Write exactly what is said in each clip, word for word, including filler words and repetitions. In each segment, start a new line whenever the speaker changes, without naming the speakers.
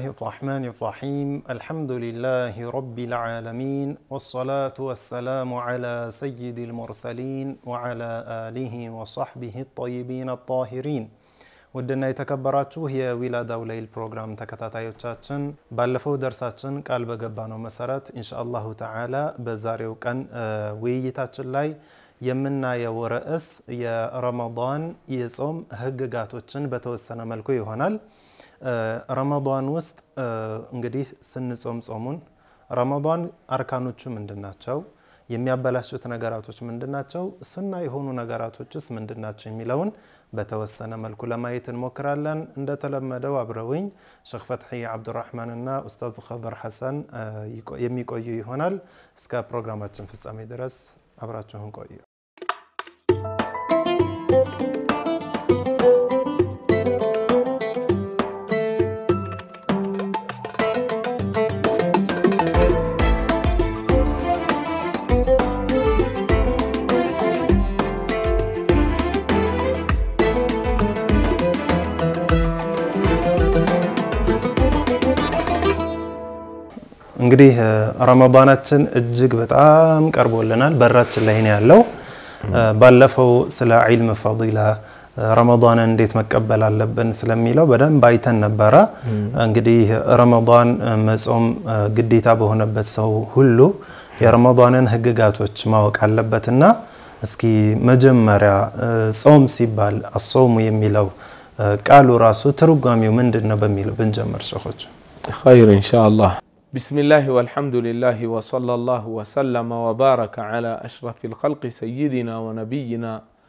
الله الرحمن الرحيم الحمد لله رب العالمين والصلاة والسلام على سيد المرسلين وعلى آله وصحبه الطيبين الطاهرين ودنا يتكبراتشو هي ولادة وليل بروغرام تكتاتايوچاچن بالفو درساچن قال بغبانو مسارات إن شاء الله تعالى بزاريو كان وييتاچن لاي የምናየው ርዕስ የረመዳን የጾም ህግጋቶችን በተወሰነ መልኩ ይሆናል ረመዳን ውስጥ እንግዲህ ስንጾም ጾሙን ረመዳን አርካኖቹ ምንድናቸው የሚያበላሹት ነገራቶች ምንድናቸው ሱና የሆኑ ነገራቶችስ ምንድናቸው የሚለውን በተወሰነ መልኩ ለማየት እንሞክራለን እንደተለመደው አብረውኝ ሼክ ፈትሒ አብዱራህማን እና ኡስታዝ ኸድር ሐሰን የሚቆዩ ይሆናል እስከ ፕሮግራማችን ፍጻሜ ድረስ አብራችሁን ቆዩ እንግዲህ ረመዳናችን እጅግ በጣም ቀርቦልናል በራችን ላይ ነው ያለው ባለፈው ስለ ዒልም ፈዲላ ረመዳን እንዴት መቀበል አለብን ስለሚለው በደንብ አይተን ነበር እንግዲህ ረመዳን መጾም ግዴታ በሆነበት ሰው ሁሉ የረመዳንን ህግጋቶች ማወቅ አለበትና እስኪ መጀመሪያ ጾም ሲባል አሶሙ የሚለው ቃሉ ራሱ ትርጓሜው ምንድነው በሚለው ብንጀምር ሸኾች
خير ان شاء الله بسم الله والحمد لله وصلى الله وسلم وبارك على أشرف الخلق سيدنا ونبينا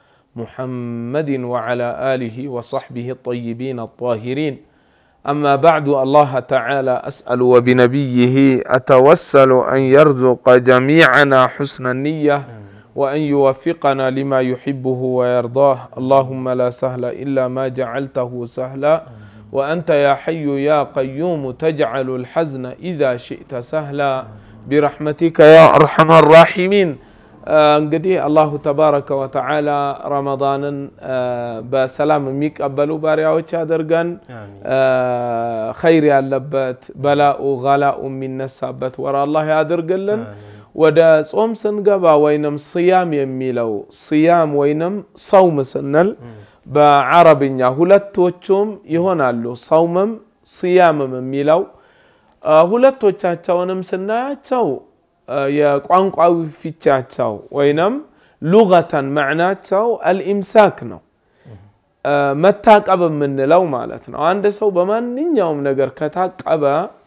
محمد وعلى آله وصحبه الطيبين الطاهرين أما بعد الله تعالى أسأل وبنبيه أتوسل أن يرزق جميعنا حسن النية وأن يوفقنا لما يحبه ويرضاه اللهم لا سهل إلا ما جعلته سهلا وأنت يا حي يا قيوم تجعل الحزن إذا شئت سهلا برحمتك يا أرحم الراحمين انقدي الله تبارك وتعالى رمضان بسلام ميك أبلو بارياوش هادرقان خير يالبت بلاء غلاء من نسابت ورا الله هادرقلن ودا صوم سنقبا وينم صيام يميلو صيام وينم صوم سنل بعربኛ ሁለቶቹም ይሆናሉ ጾምም صيامም የሚለው ሁለቶቻቸውንም ስናያቸው የቋንቋዊ ፍቻቸው ወይንም ሉጋተን ማዕናቸው الامساك ነው መታቀብ የምንለው ማለት ነው አንድ ሰው በማንኛውም ነገር ከታቀበ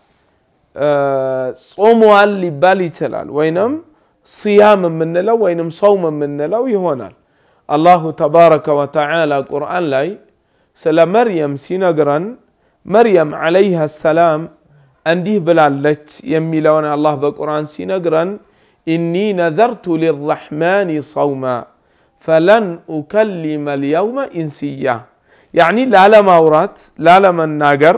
ጾሟል ሊባል ይችላል ወይንም صيام የምንለው ወይንም ጾም የምንለው ይሆናል الله تبارك وتعالى قرآن لاي سلا مريم سينغران مريم عليها السلام انديه بلالج يميلون الله بقرآن سينغران إني نذرت للرحمن صوما فلن أكلم اليوم إنسيا يعني لا لما ورات لا لما الناقر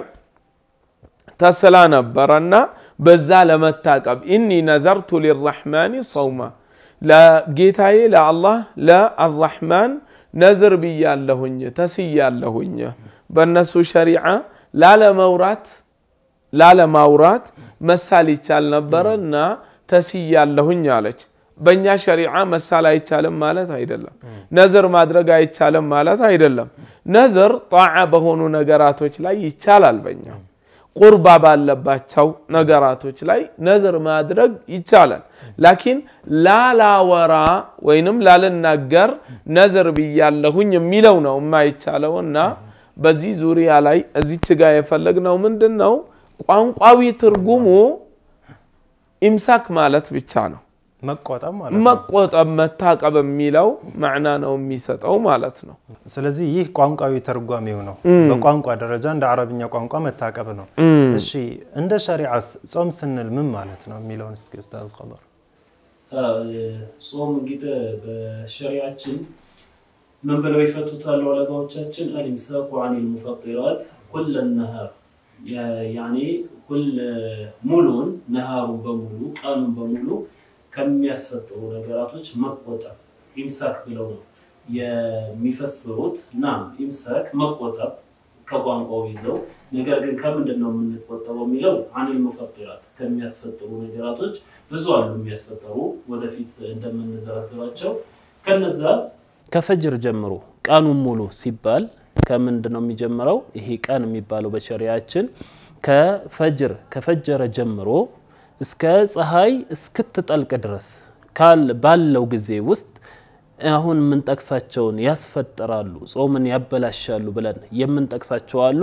تسلا نبرنا بزال متاقب إني نذرت للرحمن صوما لا جيتاي لا الله لا الرحمن نذر بيالهن تسيالهن بالنسو شريعة لا لمورات لا لمورات مسالي تشال نبرنا تسيالهن عليك بنيا شريعة مسالا يتشالم مالت هيدلم نذر مادرقا يتشالم مالت هيدلم نذر طاعة بهونو نقراتوش لا يتشالال بنيا قربا باللباتشو نقراتوش لا نذر مادرق يتشالال لكن لا لا وراء وينم لا لننقر نذر بيالهن يميلونا وما يتشالونا بزي زوري علي ازيتش قاية يفلقنا ومندنو قوانقاوي ترقومو امساك مالت بيتشانو
መቆጠብ ማለት
ነው መቆጠብ መታቀብ የሚለው ማዕና ነው የሚሰጠው ማለት ነው
ስለዚህ ይህ ቋንቋዊ ተርጓሚው ነው በቋንቋ ደረጃ እንደ አረብኛ ቋንቋ መታቀብ ነው እሺ እንደ ሸሪዓስ ጾም ስንል ምን ማለት ነው የሚለውን እስኪ ኡስታዝ ኸድር
ጾም እንግዲህ በሸሪዓችን ምን ብለው ይፈቱታል ወለጋዎቻችን አልምሳቁ عن المفطرات كل النهار يعني كل ሙሉን ነሃሩ በሙሉ ቀኑ በሙሉ ከሚያስፈጥሩ ነገራቶች መቆጠብ ኢምሳክ ብለው ነው የሚፈስሩት ናም ኢምሳክ መቆጠብ ከቋንቋው ይዘው ነገር ግን ከምንድነው የምንቆጠበው የሚለው አኒል ሙፈጥራት ከሚያስፈጥሩ ነገራቶች ብዙ አሉ የሚያስፈጥሩ ወደፊት እንደምንዘረዝራቸው ከነዛ ከፈጅር ጀምሮ ቀኑን ሙሉ ሲባል ከምንድነው የሚጀምረው ይሄ ቀን የሚባለው በሸሪዓችን ከፈጅር ከፈጀረ ጀምሮ እስከ ፀሐይ እስክትጠልቅ ድረስ ካል ባለው ጊዜ ውስጥ አሁን ምን ጠቅሳቸውን ያስፈጥራሉ ጾምን ያበላሻሉ ብለን የምን ጠቅሳቸው አሉ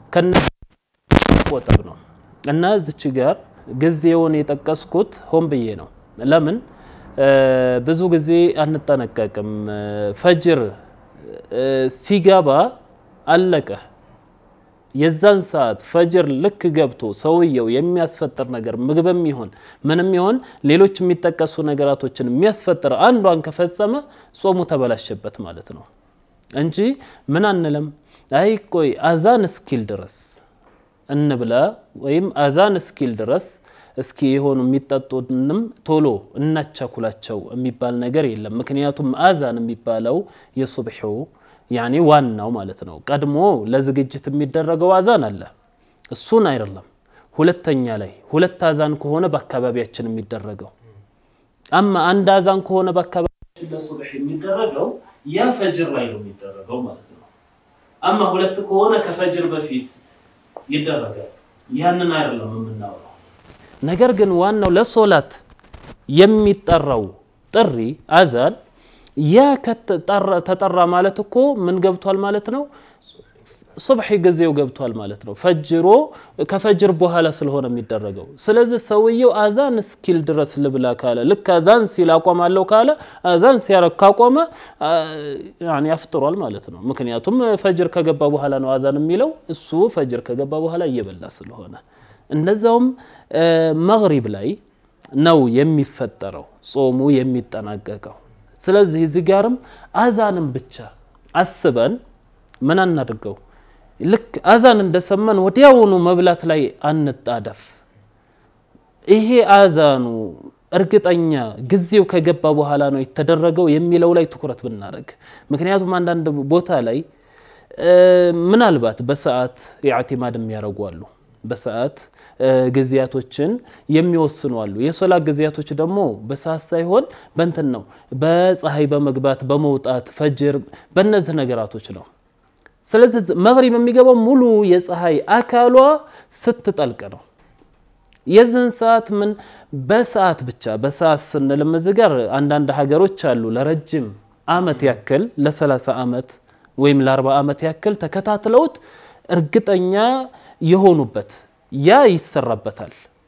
ከነቆጠብ ነው እና እዚች ጋር ጊዜውን የጠቀስኩት ሆን ብዬ ነው ለምን ብዙ ጊዜ አንጠነቀቅም ፈጅር ሲጋባ አለቀ የዛን ሰዓት ፈጅር ልክ ገብቶ ሰውየው የሚያስፈጥር ነገር ምግብም ይሁን ምንም ይሁን ሌሎች የሚጠቀሱ ነገራቶችን የሚያስፈጥር አንዷን ከፈጸመ ጾሙ ተበላሸበት ማለት ነው እንጂ ምን አንለም አይ ቆይ አዛን እስኪል ድረስ እንብላ ወይም አዛን እስኪል ድረስ እስኪ ይሆኑ የሚጠጡንም ቶሎ እናቻኩላቸው የሚባል ነገር የለም ምክንያቱም አዛን የሚባለው የሱብሑ يعني ዋናው ማለት ነው ቀድሞ ለዝግጅት የሚደረገው አዛን አለ እሱን አይደለም ሁለተኛ ላይ ሁለት አዛን ከሆነ በአካባቢያችን የሚደረገው አማ አንድ አዛን ከሆነ በአካባቢያችን ለሱብሕ የሚደረገው ያ ፈጅር ላይ ነው የሚደረገው ማለት ነው አማ ሁለት ከሆነ ከፈጅር በፊት ይደረጋል ያንን አይደለም የምናወራው ነገር ግን ዋናው ለሶላት የሚጠራው ጥሪ አዛን ያ ከተጠራ ማለት እኮ ምን ገብቷል ማለት ነው ሱብሒ ጊዜው ገብቷል ማለት ነው ፈጅሮ ከፈጅር በኋላ ስለሆነ የሚደረገው ስለዚህ ሰውየው አዛን ስኪል ድረስ ልብላ ካለ ልክ አዛን ሲል አቆማለሁ ካለ አዛን ሲያረክ ካቆመ يعني ያፍጥሯል ማለት ነው ምክንያቱም ፈጅር ከገባ በኋላ ነው አዛን የሚለው እሱ ፈጅር ከገባ በኋላ እየበላ ስለሆነ እንደዛውም መግሪብ ላይ ነው የሚፈጠረው ጾሙ የሚጠናቀቀው ስለዚህ እዚህ ጋርም አዛንን ብቻ አስበን ምን እናድርገው ልክ አዛን እንደሰማን ወዲያውኑ መብላት ላይ አንጣደፍ ይሄ አዛኑ እርግጠኛ ጊዜው ከገባ በኋላ ነው የተደረገው የሚለው ላይ ትኩረት ብናረግ ምክንያቱም አንዳንድ ቦታ ላይ ምናልባት በሰዓት ኢዕቲማድ የሚያረጋሉ በሰዓት ግዚያቶችን የሚወስኑ አሉ የሶላት ግዚያቶች ደግሞ በሰዓት ሳይሆን በእንትን ነው በፀሐይ በመግባት በመውጣት ፈጅር በእነዚህ ነገራቶች ነው ስለዚህ መግሪብ የሚገባው ሙሉ የፀሐይ አካሏ ስትጠልቅ ነው የዘን ሰዓት ምን በሰዓት ብቻ በሰዓት ስንል መዝጋር አንዳንድ ሀገሮች አሉ ለረጅም አመት ያክል ለ30 አመት ወይም ለ40 አመት ያክል ተከታትለውት እርግጠኛ የሆኑበት ያ ይሰራበታል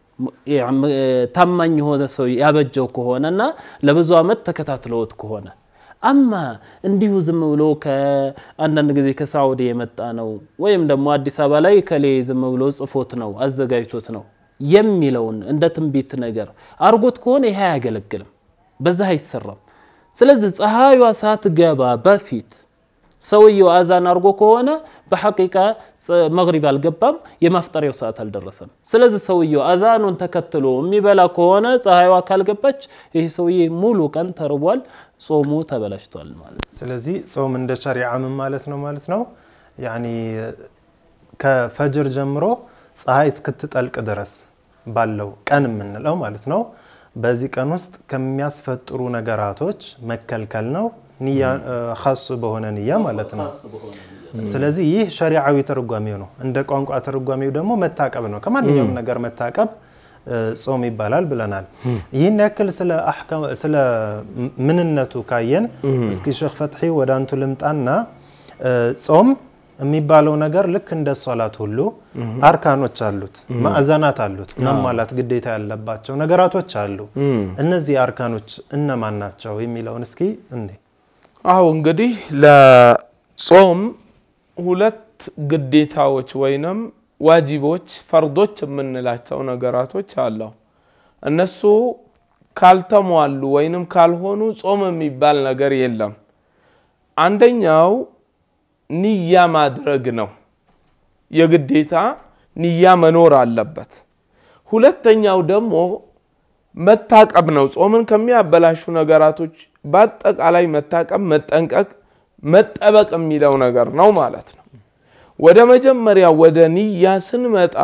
ታማኝ ሆነ ሰው ያበጀው ከሆነና ለብዙ አመት ተከታትለውት ከሆነ አማ እንዲሁ ዝም ብሎ ከአንዳንድ ጊዜ ከሳውዲ የመጣ ነው ወይም ደግሞ አዲስ አበባ ላይ ከሌ ዝም ብሎ ጽፎት ነው አዘጋጅቶት ነው የሚለውን እንደ ትንቢት ነገር አርጎት ከሆነ ይሄ ያገለግልም በዛ አይሰራም ስለዚህ ፀሐይዋ ሳትገባ በፊት ሰውየው አዛን አርጎ ከሆነ በሐቂቃ መግሪብ አልገባም የማፍጠሪያው ሰዓት አልደረሰም ስለዚህ ሰውየው አዛኑን ተከትሎ የሚበላ ከሆነ ፀሐይዋ ካልገባች ይሄ ሰውዬ ሙሉ ቀን ተርቧል ጾሙ ተበላሽቷል ማለት
ስለዚህ ጾም እንደ ሸሪዓ ምን ማለት ነው ማለት ነው ያኒ ከፈጅር ጀምሮ ፀሐይ እስክትጠልቅ ድረስ ባለው ቀን ምንለው ማለት ነው በዚህ ቀን ውስጥ ከሚያስፈጥሩ ነገራቶች መከልከል ነው ንያ خاص በሆነ ንያ ማለት ነው ስለዚህ ይህ ሸሪዓዊ ተርጓሚው ነው እንደ ቋንቋ ተርጓሚው ደግሞ መታቀብ ነው ከማንኛውም ነገር መታቀብ ጾም ይባላል ብለናል ይህን ያክል ስለ አህካም ስለ ምንነቱ ካየን እስኪ ሼክ ፈትሒ ወደ አንቱ ልምጣና ጾም የሚባለው ነገር ልክ እንደ ሶላት ሁሉ አርካኖች አሉት ማዕዘናት አሉት ማማላት ግዴታ ያለባቸው ነገራቶች አሉ እነዚህ አርካኖች እነማን ናቸው የሚለውን እስኪ እንዴ
አው እንግዲህ ለጾም ሁለት ግዴታዎች ወይንም ዋጂቦች ፈርዶች የምንላቸው ነገራቶች አሉ እነሱ ካልተሟሉ ወይንም ካልሆኑ ጾም የሚባል ነገር የለም አንደኛው ንያ ማድረግ ነው የግዴታ ንያ መኖር አለበት ሁለተኛው ደግሞ መታቀብ ነው ጾምን ከሚያበላሹ ነገራቶች በአጠቃላይ መታቀብ መጠንቀቅ መጠበቅ የሚለው ነገር ነው ማለት ነው ወደ መጀመሪያ ወደ ንያ ስንመጣ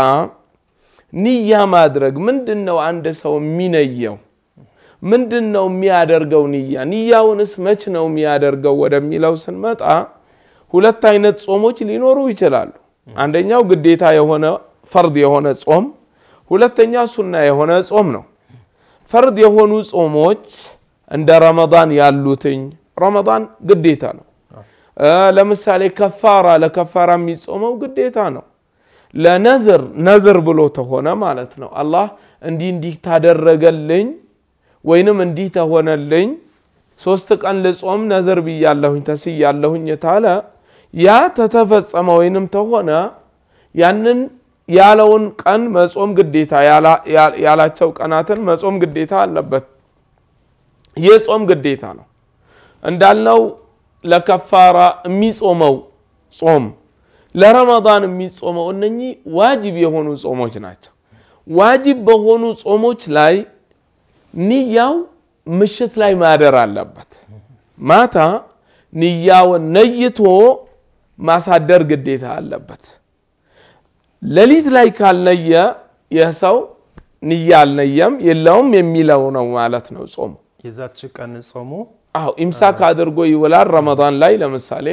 ንያ ማድረግ ምንድነው አንድ ሰው የሚነየው ምንድነው የሚያደርገው ንያ ንያውንስ መች ነው የሚያደርገው ወደሚለው ስንመጣ ሁለት አይነት ጾሞች ሊኖሩ ይችላሉ አንደኛው ግዴታ የሆነ ፈርድ የሆነ ጾም ሁለተኛ ሱና የሆነ ጾም ነው ፈርድ የሆኑ ጾሞች እንደ ረመዳን ያሉትኝ ረመዳን ግዴታ ነው ለምሳሌ ከፋራ ለከፋራ የሚጾመው ግዴታ ነው ለነዝር ነዝር ብሎ ተሆነ ማለት ነው አላህ እንዲ እንዲ ታደረገልኝ ወይንም እንዲ ተሆነልኝ ሶስት ቀን ለጾም ነዝር ብያለሁኝ ተስያለሁኝ ታለ ያ ተተፈጸመ ወይንም ተሆነ ያንን ያለውን ቀን መጾም ግዴታ ያላቸው ቀናትን መጾም ግዴታ አለበት የጾም ግዴታ ነው እንዳልነው ለከፋራ የሚጾመው ጾም ለረመዳን የሚጾመው እነኚህ ዋጅብ የሆኑ ጾሞች ናቸው ዋጅብ በሆኑ ጾሞች ላይ ንያው ምሽት ላይ ማደር አለበት ማታ ንያው ነይቶ ማሳደር ግዴታ አለበት ለሊት ላይ ካልነየ የሰው ንያ አልነየም የለውም የሚለው ነው ማለት ነው ጾም
የዛች ቀን ጾሙ
አው ኢምሳክ አድርጎ ይውላል ረመዳን ላይ ለምሳሌ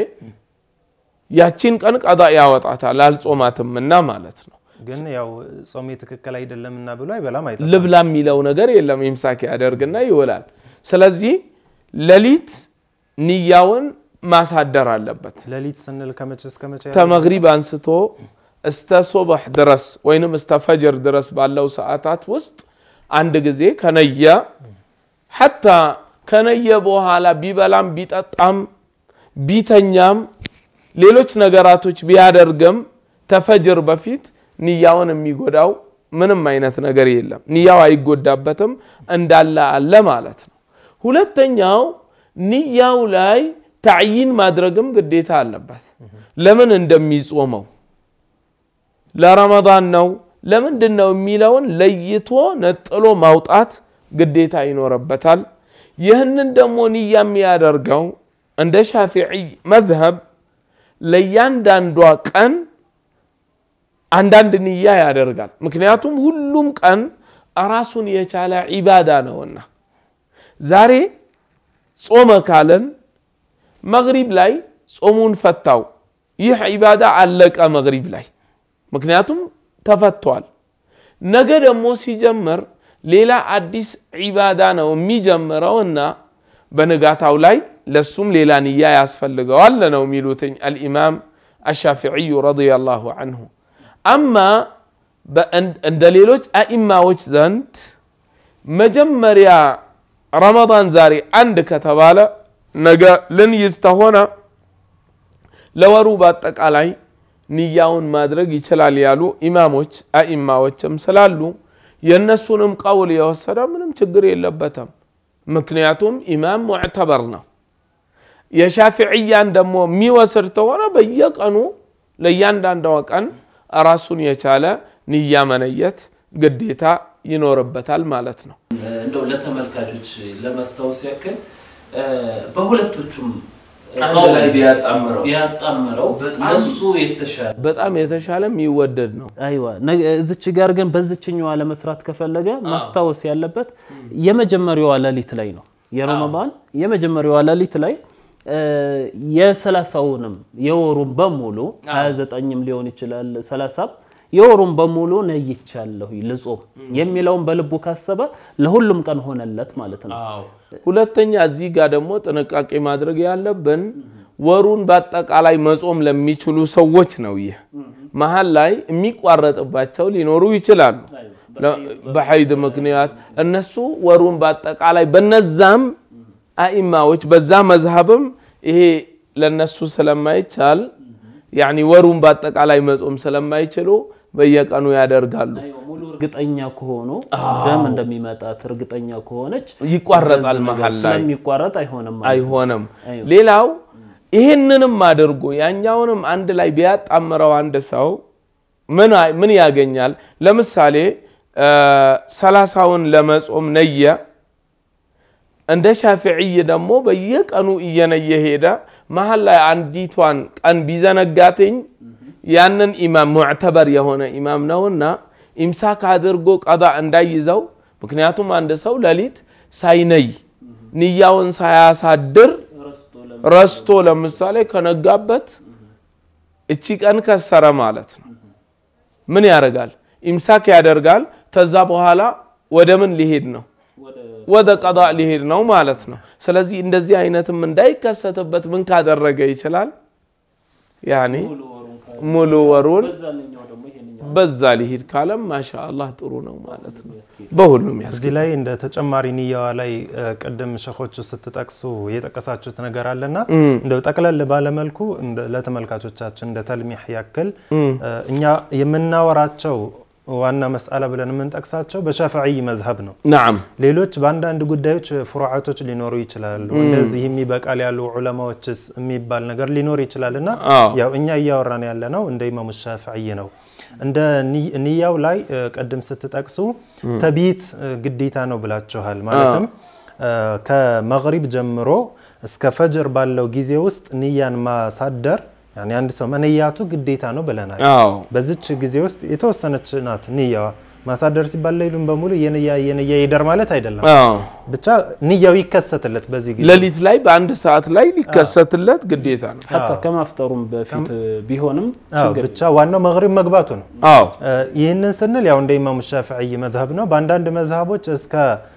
ያቺን ቀን ቀዳ ያወጣታል አልጾማትምና ማለት ነው
ግን ያው ጾም ትክክል አይደለምና ብሎ አይበላም አይደለም
ልብላም ይለው ነገር የለም ኢምሳክ ያደርግና ይውላል ስለዚህ ለሊት ንያውን ማሳደር አለበት
ለሊት ስንል ከመቼ እስከ መቼ
ተመግሪብ አንስቶ እስተ ሱብህ ድረስ ወይንም እስተ ፈጅር ድረስ ባለው ሰዓታት ውስጥ አንድ ጊዜ ከነያ hatta ከነየ በኋላ ቢበላም ቢጠጣም ቢተኛም ሌሎች ነገራቶች ቢያደርግም ተፈጅር በፊት ንያውን የሚጎዳው ምንም አይነት ነገር የለም ንያው አይጎዳበትም እንዳለ አለ ማለት ነው ሁለተኛው ንያው ላይ تعيين ማድረግም ግዴታ አለበት ለምን እንደሚጾመው ለረመዳን ነው ለምንድነው የሚለውን ለይቶ ነጥሎ ማውጣት ግዴታ ይኖርበታል ይህንን ደሞ ንያ የሚያደርገው እንደ ሻፊዒ መዝሀብ ለያንዳንዷ ቀን አንዳንድ ንያ ያደርጋል ምክንያቱም ሁሉም ቀን ራሱን የቻለ ዒባዳ ነውና ዛሬ ጾመ ካለን መግሪብ ላይ ጾሙን ፈታው ይህ ዒባዳ አለቀ መግሪብ ላይ ምክንያቱም ተፈቷል ነገ ደሞ ሲጀምር ሌላ አዲስ ዒባዳ ነው የሚጀምረውና በነጋታው ላይ ለሱም ሌላ ንያ ያስፈልገዋል ነው የሚሉትኝ الامام الشافعي رضي الله عنه اما እንደ ሌሎች አኢማዎች ዘንድ መጀመሪያ ረመዳን ዛሬ አንድ ከተባለ ነገ ለንይስተሆነ ለወሩ በአጠቃላይ ንያውን ማድረግ ይችላል ያሉ ኢማሞች አኢማዎችም ስላሉ የነሱንም ቀውል የወሰደ ምንም ችግር የለበትም ምክንያቱም ኢማም ሙዕተበር ነው የሻፊዒያን ደሞ የሚወስድ ተሆነ በየቀኑ ለያንዳንዷ ቀን ራሱን የቻለ ንያ መነየት ግዴታ ይኖርበታል ማለት ነው
እንደው ለተመልካቾች ለማስታወስ ያክል በሁለቶቹም ቀውል ላይ ቢያጣምረው ቢያጣምረው ለሱ የተሻለ
በጣም የተሻለ የሚወደድ ነው
አይዋ እዚች ጋር ግን በዚችኛው ለመስራት ከፈለገ ማስታወስ ያለበት የመጀመሪያው ለሊት ላይ ነው የረመዳን የመጀመሪያው ለሊት ላይ የሰላሳውንም የወሩን በሙሉ ሃያ ዘጠኝም ሊሆን ይችላል ሰላሳ የወሩን በሙሉ ነይቻለሁ ለጾም የሚለውን በልቡ ካሰበ ለሁሉም ቀን ሆነለት ማለት ነው
ሁለተኛ እዚህ ጋር ደግሞ ጥንቃቄ ማድረግ ያለብን ወሩን በአጠቃላይ መጾም ለሚችሉ ሰዎች ነው ይሄ መሃል ላይ የሚቋረጥባቸው ሊኖሩ ይችላሉ በሐይድ ምክንያት እነሱ ወሩን በአጠቃላይ በነዛም አኢማዎች በዛ መዝሐብም ይሄ ለነሱ ስለማይቻል يعني ወሩን በአጠቃላይ መጾም ስለማይችሉ በየቀኑ ያደርጋሉ
ሙሉ እርግጠኛ ከሆኑ ደም እንደሚመጣ እርግጠኛ ከሆነች
ይቋረጣል መሃል ላይ
ስለሚቋረጥ አይሆንም
አይሆንም ሌላው ይሄንንም አድርጎ ያኛውንም አንድ ላይ ቢያጣምረው አንድ ሰው ምን ምን ያገኛል ለምሳሌ ሰላሳውን ለመጾም ነየ እንደ ሻፊዒ ደሞ በየቀኑ እየነየ ሄዳ መሃል ላይ አንዲቷን ቀን ቢዘነጋትኝ ያንን ኢማም ሙዕተበር የሆነ ኢማም ነውና ኢምሳክ አድርጎ ቀዳ እንዳይዘው ምክንያቱም አንድ ሰው ለሊት ሳይነይ ንያውን ሳያሳድር ረስቶ ለምሳሌ ከነጋበት እቺ ቀን ከሰረ ማለት ነው ምን ያደርጋል ኢምሳክ ያደርጋል ተዛ በኋላ ወደ ምን ሊሄድ ነው ወደ ቀዳ ሊሄድ ነው ማለት ነው ስለዚህ እንደዚህ አይነትም እንዳይከሰተበት ምን ካደረገ ይችላል ያኒ ሙሉ ወሩን በዛ ሊሄድ ካለም ማሻአላህ ጥሩ ነው ማለት ነው በሁሉም ያስከ
እዚህ ላይ እንደ ተጨማሪ ንያዋ ላይ ቀደም ሸኾቹ ስትጠቅሱ የጠቀሳችሁት ነገር አለና እንደው ጠቅለል ባለ መልኩ ለተመልካቾቻችን እንደ ተልሚህ ያክል እኛ የምናወራቸው ዋና መስአላ ብለን ምን ጠቅሳቸው በሻፊዒ መዝሀብ ነው
نعم
ሌሎች ባንዳንድ ጉዳዮች ፍሩዓቶች ሊኖሩ ይችላሉ እንደዚህ የሚበቃል ያሉ ዑለማዎችስ የሚባል ነገር ሊኖር ይችላልና ያው እኛ ያወራን ያለነው እንደ ኢማሙ ሻፊዒ ነው እንደ ንያው ላይ ቀደም ስትጠቅሱ ተቢት ግዴታ ነው ብላችኋል ማለትም ከመግሪብ ጀምሮ እስከ ፈጅር ባለው ጊዜ ውስጥ ንያን ማሳደር يعني عند سو منياتو ግዴታ ነው ብለናል በዚች ጊዜ ውስጥ የተወሰነች ናት ንያዋ ማሳደር ሲባል ለይሉን በሙሉ የነያ የነያ ይደር ማለት አይደለም ብቻ ንያው ይከሰትለት በዚህ ጊዜ
ለሊት ላይ በአንድ ሰዓት ላይ ሊከሰትለት ግዴታ ነው
حتى ከማፍጠሩም በፊት ቢሆንም
ችግር ብቻ ዋናው መግሪብ መግባቱ ነው አዎ ይሄንን ስንል ያው እንደ ኢማሙ ሻፊዒ መዝሀብ ነው በአንዳንድ መዝሀቦች እስከ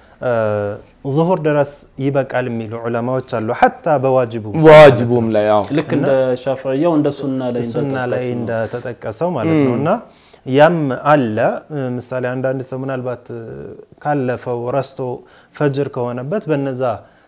ظهور درس يبقى የሚሉ ዑለማዎች አሉ حتى በዋጅቡ
ዋጅቡም ላይ ያው
ልክ እንደ ሻፊዒው እንደ ሱና ላይ
ሱና ላይ እንደ ተጠቀሰው ማለት ነውና ያም አለ ምሳሌ አንዳንድ ሰው ምናልባት ካለፈው ረስቶ ፈጅር ከሆነበት በነዛ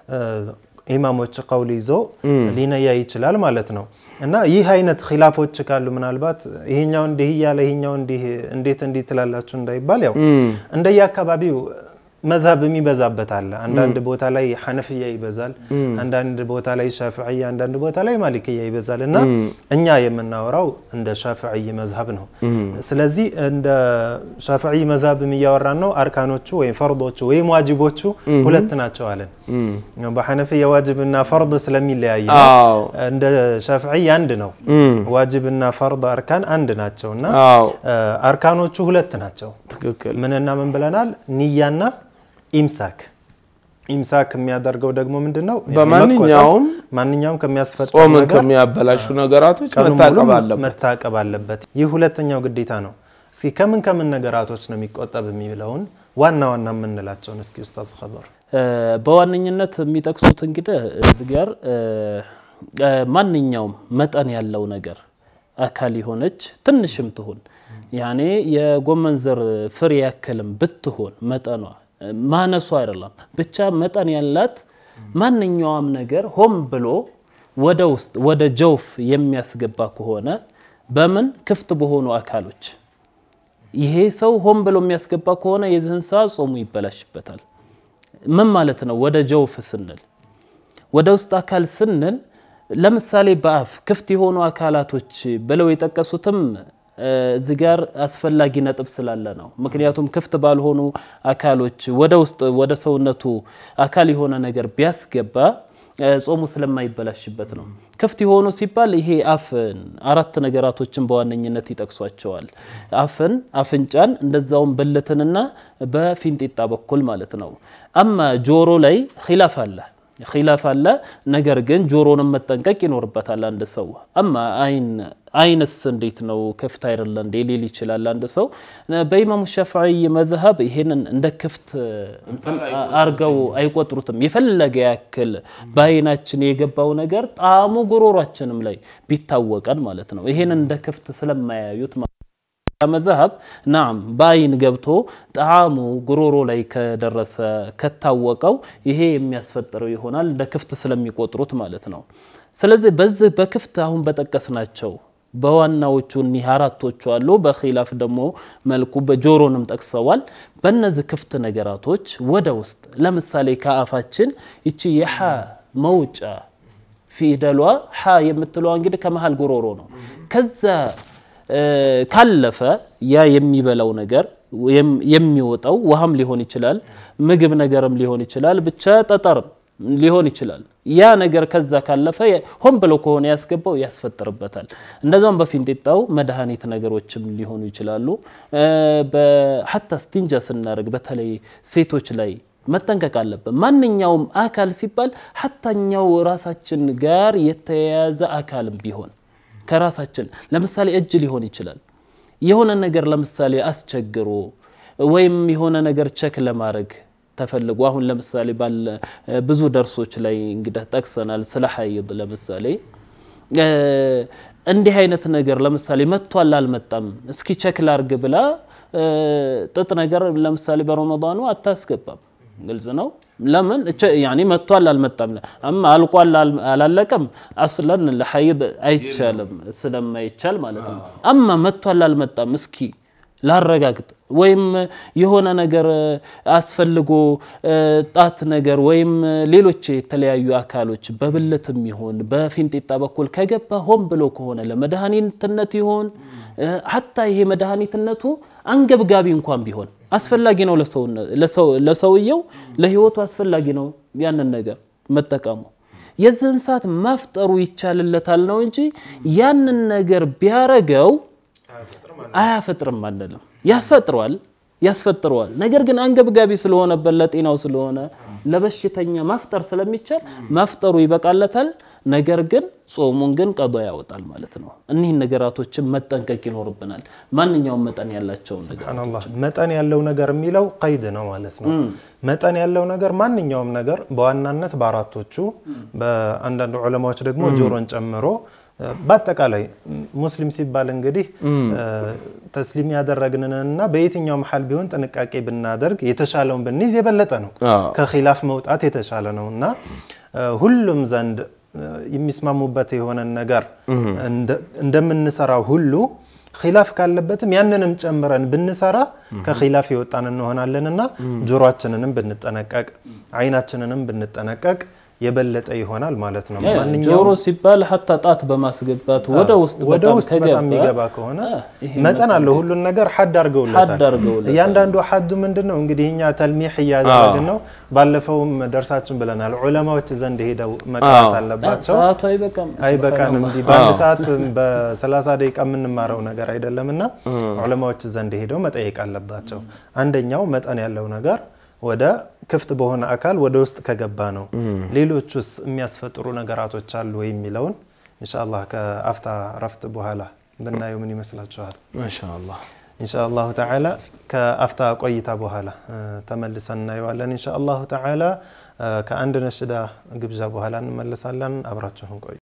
ኢማሞች ቀውል ይዞ ሊነያ ይችላል ማለት ነው እና ይህ አይነት ኺላፎች ካሉ ምናልባት ይሄኛው እንዲህ ያለ ይሄኛው እንዲህ እንዴት እንዲህ ትላላችሁ እንዳይባል ያው እንደየአካባቢው መዝሀብ የሚበዛበት አለ አንዳንድ ቦታ ላይ ሐነፊያ ይበዛል አንዳንድ ቦታ ላይ ሻፊዒ አንዳንድ ቦታ ላይ ማሊኪያ ይበዛልና እኛ የምናወራው እንደ ሻፊዒ መዝሀብ ነው ስለዚህ እንደ ሻፊዒ መዝሀብ የሚያወራን ነው አርካኖቹ ወይ ፈርዶቹ ወይ ዋጅቦቹ ሁለት ናቸው አለን በሐነፊያ ዋጅብና ፈርድ ስለሚለያይ እንደ ሻፊዒ አንድ ነው ዋጅብና ፈርድ አርካን አንድ ናቸውና አርካኖቹ ሁለት ናቸው
ትክክል
ምንና ምን ብለናል ንያና ኢምሳክ ኢምሳክ የሚያደርገው ደግሞ ምንድነው
በማንኛውም
ማንኛውም ከሚያስፈጥሩ
ጾም ከሚያበላሹ ነገራቶች መታቀብ አለበት
መታቀብ አለበት ይህ ሁለተኛው ግዴታ ነው እስኪ ከምን ከምን ነገራቶች ነው የሚቆጠብ የሚለውን ዋና ዋና ምንላቸውን እስኪ ኡስታዝ ኸضር
በዋነኝነት የሚጠቅሱት እንግዲህ እዚህ ጋር ማንኛውም መጠን ያለው ነገር አካል ይሆነች ትንሽም ትሁን ያኔ የጎመን ዘር ፍሬ ያክልም ብትሆን መጠኗ ማነሱ አይደለም ብቻ መጠን ያላት ማንኛውም ነገር ሆም ብሎ ወደ ውስጥ ወደ ጀውፍ የሚያስገባ ከሆነ በምን ክፍት በሆኑ አካሎች ይሄ ሰው ሆም ብሎ የሚያስገባ ከሆነ የዚህን ሰዓት ጾሙ ይበላሽበታል ምን ማለት ነው ወደ ጀውፍ ስንል ወደ ውስጥ አካል ስንል ለምሳሌ በአፍ ክፍት የሆኑ አካላቶች ብለው የጠቀሱትም እዚህ ጋር አስፈላጊ ነጥብ ስላለ ነው ምክንያቱም ክፍት ባልሆኑ አካሎች ወደ ውስጥ ወደ ሰውነቱ አካል የሆነ ነገር ቢያስገባ ጾሙ ስለማይበላሽበት ነው ክፍት የሆኑ ሲባል ይሄ አፍን አራት ነገራቶችን በዋነኝነት ይጠቅሷቸዋል አፍን አፍንጫን እንደዛውም በለተንና በፊንጢጣ በኩል ማለት ነው አማ ጆሮ ላይ ኺላፍ አለ ኺላፍ አለ ነገር ግን ጆሮንም መጠንቀቅ ይኖርበታል አንድ ሰው አማ አይን አይንስ እንዴት ነው ክፍት አይደለም እንደ ሊል ይችላል አንድ ሰው በኢማሙ ሻፊዒ መዝሀብ ይሄንን እንደ ክፍት አርገው አይቆጥሩትም የፈለገ ያክል ባይናችን የገባው ነገር ጣሙ ጉሮሯችንም ላይ ቢታወቀን ማለት ነው ይሄንን እንደ ክፍት ስለማያዩት መዝሀብ نعم ባይን ገብቶ ጣሙ ጉሮሮ ላይ ከደረሰ ከታወቀው ይሄ የሚያስፈጥረው ይሆናል እንደ ክፍት ስለሚቆጥሩት ማለት ነው ስለዚህ በዚህ በክፍት አሁን በጠቀስናቸው በዋናዎቹ ኒሃራቶቹ አሉ በኺላፍ ደግሞ መልኩ በጆሮንም ጠቅሰዋል በእነዚህ ክፍት ነገራቶች ወደ ውስጥ ለምሳሌ ከአፋችን እቺ የሃ መውጫ ፊደሏ ሃ የምትለው እንግዲህ ከመሃል ጉሮሮ ነው ከዛ ካለፈ ያ የሚበላው ነገር የሚወጣው ውሃም ሊሆን ይችላል ምግብ ነገርም ሊሆን ይችላል ብቻ ጠጠር ሊሆን ይችላል ያ ነገር ከዛ ካለፈ ሆን ብሎ ከሆነ ያስገባው ያስፈጥርበታል እንደዛም በፊንጤጣው መድኃኒት ነገሮችም ሊሆኑ ይችላሉ በሐታ ስቲንጃ ስናረግ በተለይ ሴቶች ላይ መጠንቀቅ አለበት ማንኛውም አካል ሲባል ሐታኛው ራሳችን ጋር የተያያዘ አካልም ቢሆን ከራሳችን ለምሳሌ እጅ ሊሆን ይችላል የሆነ ነገር ለምሳሌ አስቸግሮ ወይም የሆነ ነገር ቸክ ለማድረግ ተፈልጉ አሁን ለምሳሌ ባል ብዙ ደርሶች ላይ እንግዲህ ተጠቅሰናል ስለ ሐይድ ለምሳሌ እንዲህ አይነት ነገር ለምሳሌ መጥቷል አልመጣም እስኪ ቸክ ላርግ ብላ ጥጥ ነገር ለምሳሌ በረመዳኑ አታስገባም ግልጽ ነው ለምን ያኒ መጥቷል አልመጣም አማ አልቋል አላለቀም አስለን ለሐይድ አይቻልም ስለማይቻል ማለት ነው አማ መጥቷል አልመጣም እስኪ ላረጋግጥ ወይም የሆነ ነገር አስፈልጎ ጣት ነገር ወይም ሌሎች የተለያዩ አካሎች በብልትም ይሆን በፊንጤጣ በኩል ከገባ ሆን ብሎ ከሆነ ለመድኃኒትነት ይሆን hatta ይሄ መድኃኒትነቱ አንገብጋቢ እንኳን ቢሆን አስፈላጊ ነው ለሰው ለሰው ለሰውየው ለህይወቱ አስፈላጊ ነው ያንን ነገር መጠቀሙ የዘን ሰዓት ማፍጠሩ ይቻልለታል ነው እንጂ ያንን ነገር ቢያረጋው አያፈጥርም አንደለም ያስፈጥሯል ያስፈጥሯል ነገር ግን አንገብጋቢ ስለሆነ በለጤናው ስለሆነ ለበሽተኛ ማፍጠር ስለሚቻል ማፍጠሩ ይበቃለታል ነገር ግን ጾሙን ግን ቀዶ ያወጣል ማለት ነው እነዚህ ነገራቶችን መጠንቀቅ ይኖርብናል ማንኛውም መጠን ያላቸው ነገር
ሱብሃንአላህ መጠን ያለው ነገር የሚለው ቀይድ ነው ማለት ነው መጠን ያለው ነገር ማንኛውም ነገር በዋናነት በአራቶቹ በአንዳንድ ዑለማዎች ደግሞ ጆሮን ጨምሮ በአጠቃላይ ሙስሊም ሲባል እንግዲህ ተስሊም ያደረግንንና በየትኛው መሐል ቢሆን ጥንቃቄ ብናደርግ የተሻለውን በንይዝ የበለጠ ነው ከኺላፍ መውጣት የተሻለ ነውና ሁሉም ዘንድ የሚስማሙበት የሆነ ነገር እንደምንሰራው ሁሉ ኺላፍ ካለበትም ያንንም ጨምረን ብንሰራ ከኺላፍ ይወጣን እንሆናለንና ጆሮአችንንም ብንጠነቀቅ አይናችንንም ብንጠነቀቅ የበለጠ ይሆናል ማለት ነው
ማንኛውም ጆሮ ሲባል hatta ጣት በማስገባት ወደ ውስጥ
በጣም በጣም ይገባ ከሆነ መጠን አለው ሁሉ ነገር ሐድ አርገውለታል ያንዳንዱ ሐዱ ምንድነው እንግዲህኛ ተልሚህ ያደረግን ነው ባለፈውም ደርሳችን ብለናል ዑለማዎች ዘንድ ሄደው መቃት አለባቸው
ሰዓቱ አይበቃም
አይበቃም እንዲ በአንድ ሰዓት በ30 ደቂቃ ምንማረው ነገር አይደለምና ዑለማዎች ዘንድ ሄደው መጠየቅ አለባቸው አንደኛው መጠን ያለው ነገር ወደ ክፍት በሆነ አካል ወደ ውስጥ ከገባ ነው ሌሎችስ የሚያስፈጥሩ ነገራቶች አሉ ወይ የሚለውን ኢንሻአላህ ከአፍታ ረፍት በኋላ ብናየው ምን ይመስላችኋል
ማሻአላህ
ኢንሻአላህ ተዓላ ከአፍታ ቆይታ በኋላ ተመልሰን እናየዋለን ኢንሻአላህ ተዓላ ከአንድ ነሽዳ ግብዣ በኋላ እንመለሳለን አብራችሁን ቆዩ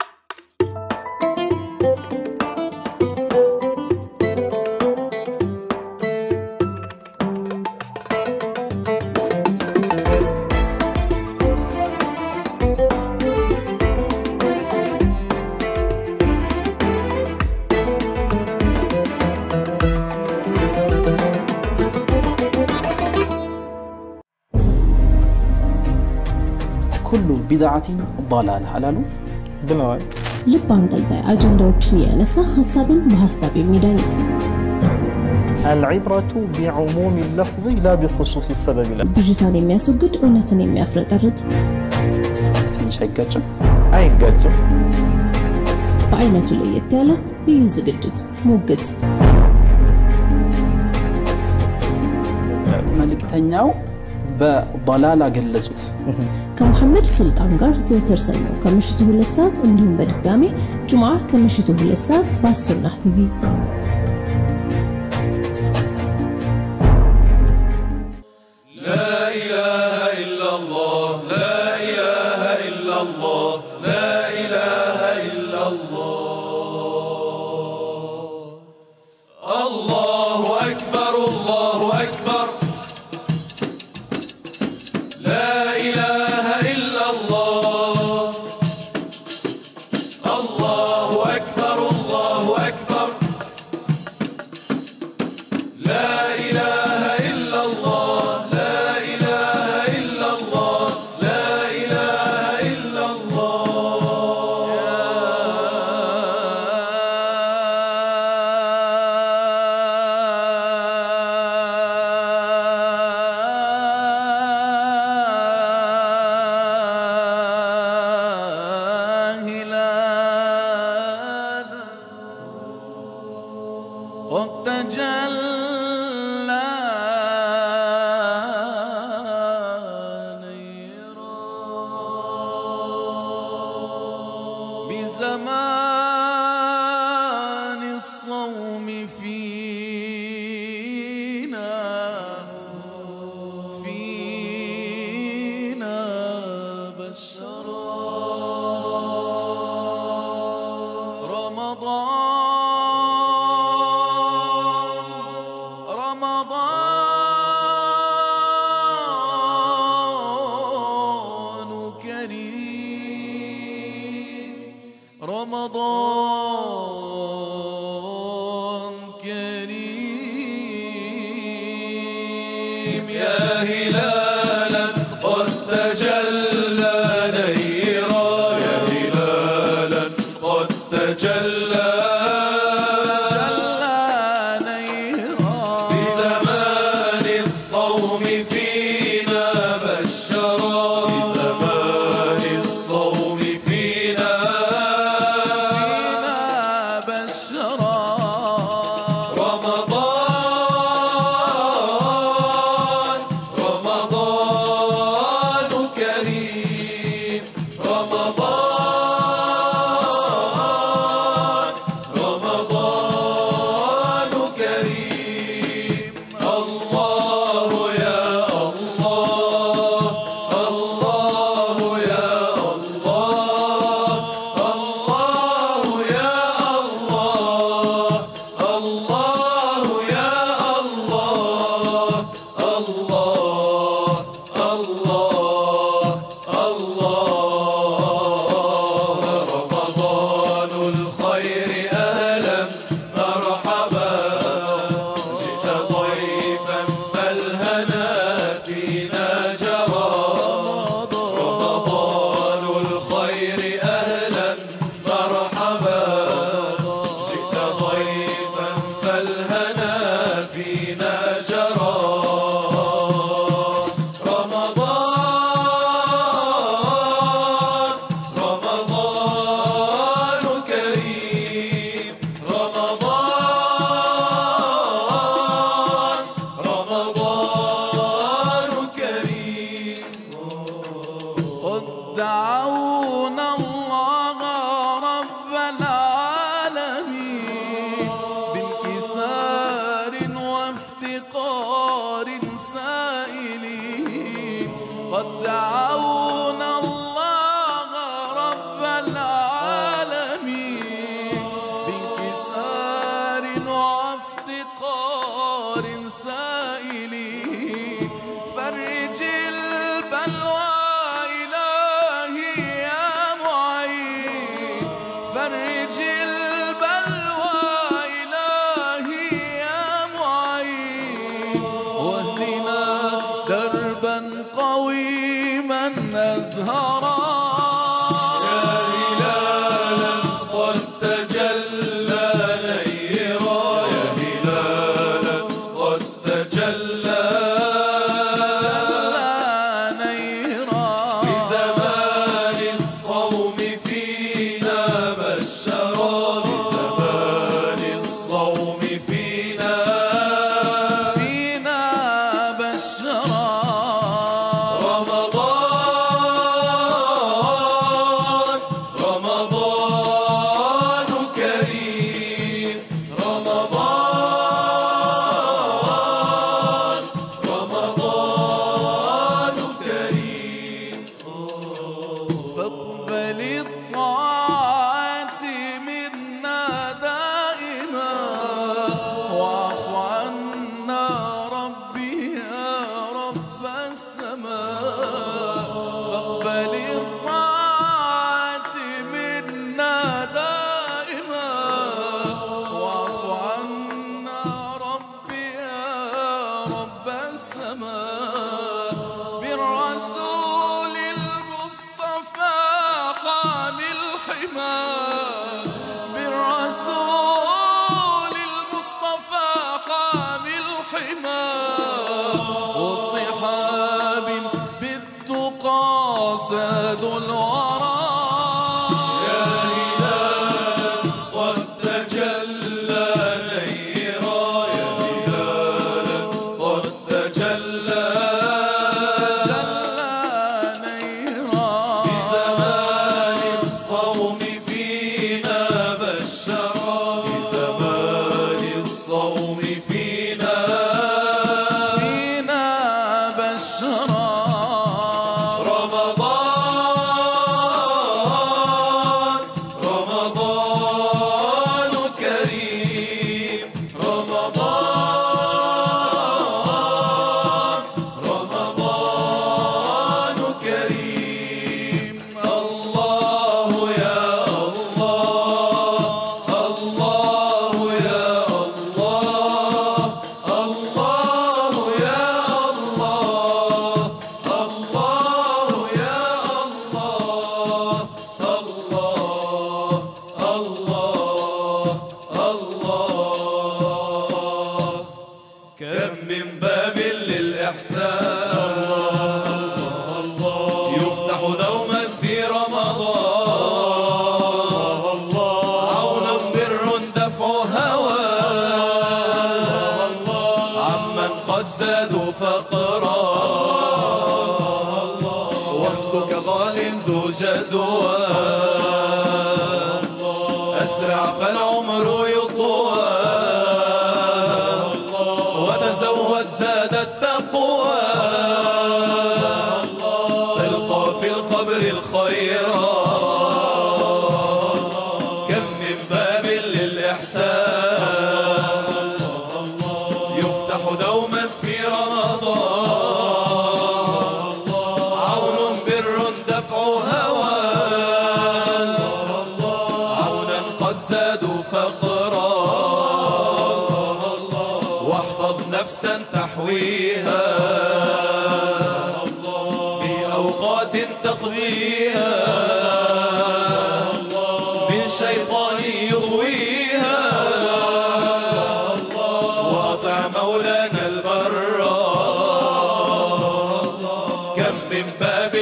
بدعة ضلالة حلالو
بلال
لبان دلتا أجندوችን ያነሳ ሐሳብን በሐሳብ የሚዳኝ
العبرة بعموم اللفظ لا بخصوص السبب لا
ብጅታን የሚያስወግድ እውነትን የሚያፍረጠርጥ
ትንሽ አይጋጭም
አይጋጭም
በአይነቱ ለየት ያለ ልዩ ዝግጅት ሙግት
መልእክተኛው በضلال ገለጹት
ከመሐመድ ሱልጣን ጋር ዘወትር ሰኞ ከምሽቱ ሁለት ሰዓት እንዲሁም በድጋሚ ጁምዓ ከምሽቱ ሁለት ሰዓት በሱናህ ቲቪ
لا إله إلا الله لا إله إلا الله لا إله إلا الله الله أكبر الله أكبر لا إله إلا الله الله أكبر الله أكبر بزمان الصوم فينا فينا بشرا رمضان رمضان كريم رمضان كريم يا هلالا قد تجلى نيرا يا هلالا قد تجلى بزمان الصوم فينا بشرا بزمان الصوم فينا فينا بشرا رمضان رمضان كريم رمضان رمضان كريم الله يا الله الله يا الله الله يا الله الله يا الله الله الله الله رمضان الخير أهلا مرحبا جئت ضيفا فالهنا فينا جرى رمضان الخير أهلا مرحبا جئت ضيفا فالهنا فينا جرى رمضان رمضان كريم رمضان رمضان كريم قد دعونا الله رب العالمين بانكسار وافتقار سائلين قد دعونا الله رب العالمين بانكسار وافتقار سائلين فرج البلوى إلهي يا معين فرج البلوى إلهي يا معين واهدنا دربا قويما أزهرا يا هلالا قد تجلى نيرا يا هلالا قد تجلى نيرا بزمان الصوم فينا بشرا بزمان الصوم فينا فينا بشرا رمضان رمضان كريم رمضان رمضان كريم فاقبل الطاعات منا دائما واعف عنا ربي يا رب السماء فاقبل الطاعات منا دائما واعف عنا ربي يا رب السماء بالرسول المصطفى حامي الحمى بالرسول المصطفى حامي الحمى وصحاب بالتقى ساد الورى يا هلالا قد تجلى نيرا يا هلالا قد تجلى تجلى نيرا بزمان الصوم فينا دوما في رمضان عون بر دفع هوى عمن قد زادوا فقرا وقتك غال ذو جدوى أسرع فالعمر يطوى وتزود زاد التقوى تلقى في القبر الخيرات كم من باب للإحسان يفتح دوما في رمضان عون بر دفع هوى عونا قد زادوا فقرا واحفظ نفسا تحويها في أوقات تقضيها من شيطان يغويها وأطع مولانا البرا كم من باب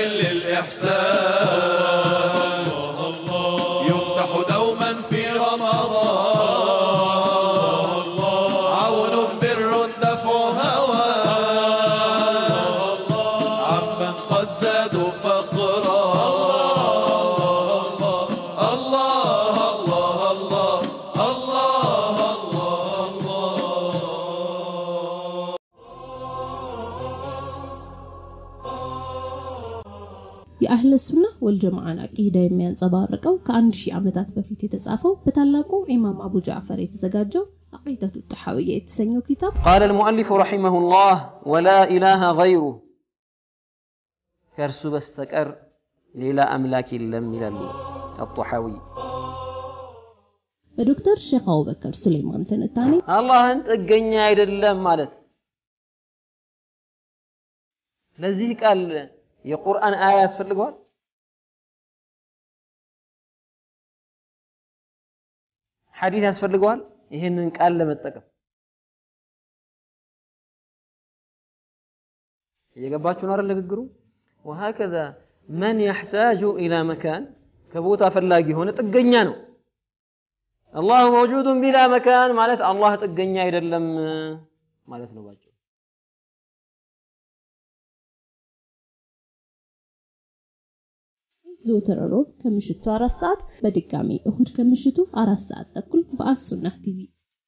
للإحسان يفتح دوما في رمضان عون بر دفع هوى عمن قد زادوا فقرا الله الله الله الله
የአህለ ሱና ወልጀማዓን አቂዳ የሚያንጸባርቀው ከአንድ ሺህ ዓመታት በፊት የተጻፈው በታላቁ ኢማም አቡ ጃዕፈር የተዘጋጀው አቂዳቱ ተሐዊያ የተሰኘው ኪታብ
قال المؤلف رحمه الله ولا إله غيره كرسو بستكر ليلا أملاك لم يلل الطحاوي
በዶክተር ሼኽ አቡበከር ሱሌማን ተነታኔ
አላህን ጥገኛ አይደለም ማለት ለዚህ ቃል የቁርአን አያ ያስፈልገዋል ሐዲስ ያስፈልገዋል ይሄንን ቃል ለመጠቀም እየገባችሁ ነው አይደል ንግግሩ وهكذا من يحتاج الى مكان ከቦታ ፈላጊ ሆነ ጥገኛ ነው الله موجود بلا مكان ማለት አላህ ጥገኛ አይደለም ማለት ነው ባጭሩ
ዘወትር ሮብ ከምሽቱ አራት ሰዓት በድጋሚ እሁድ ከምሽቱ አራት ሰዓት ተኩል በአሱና ቲቪ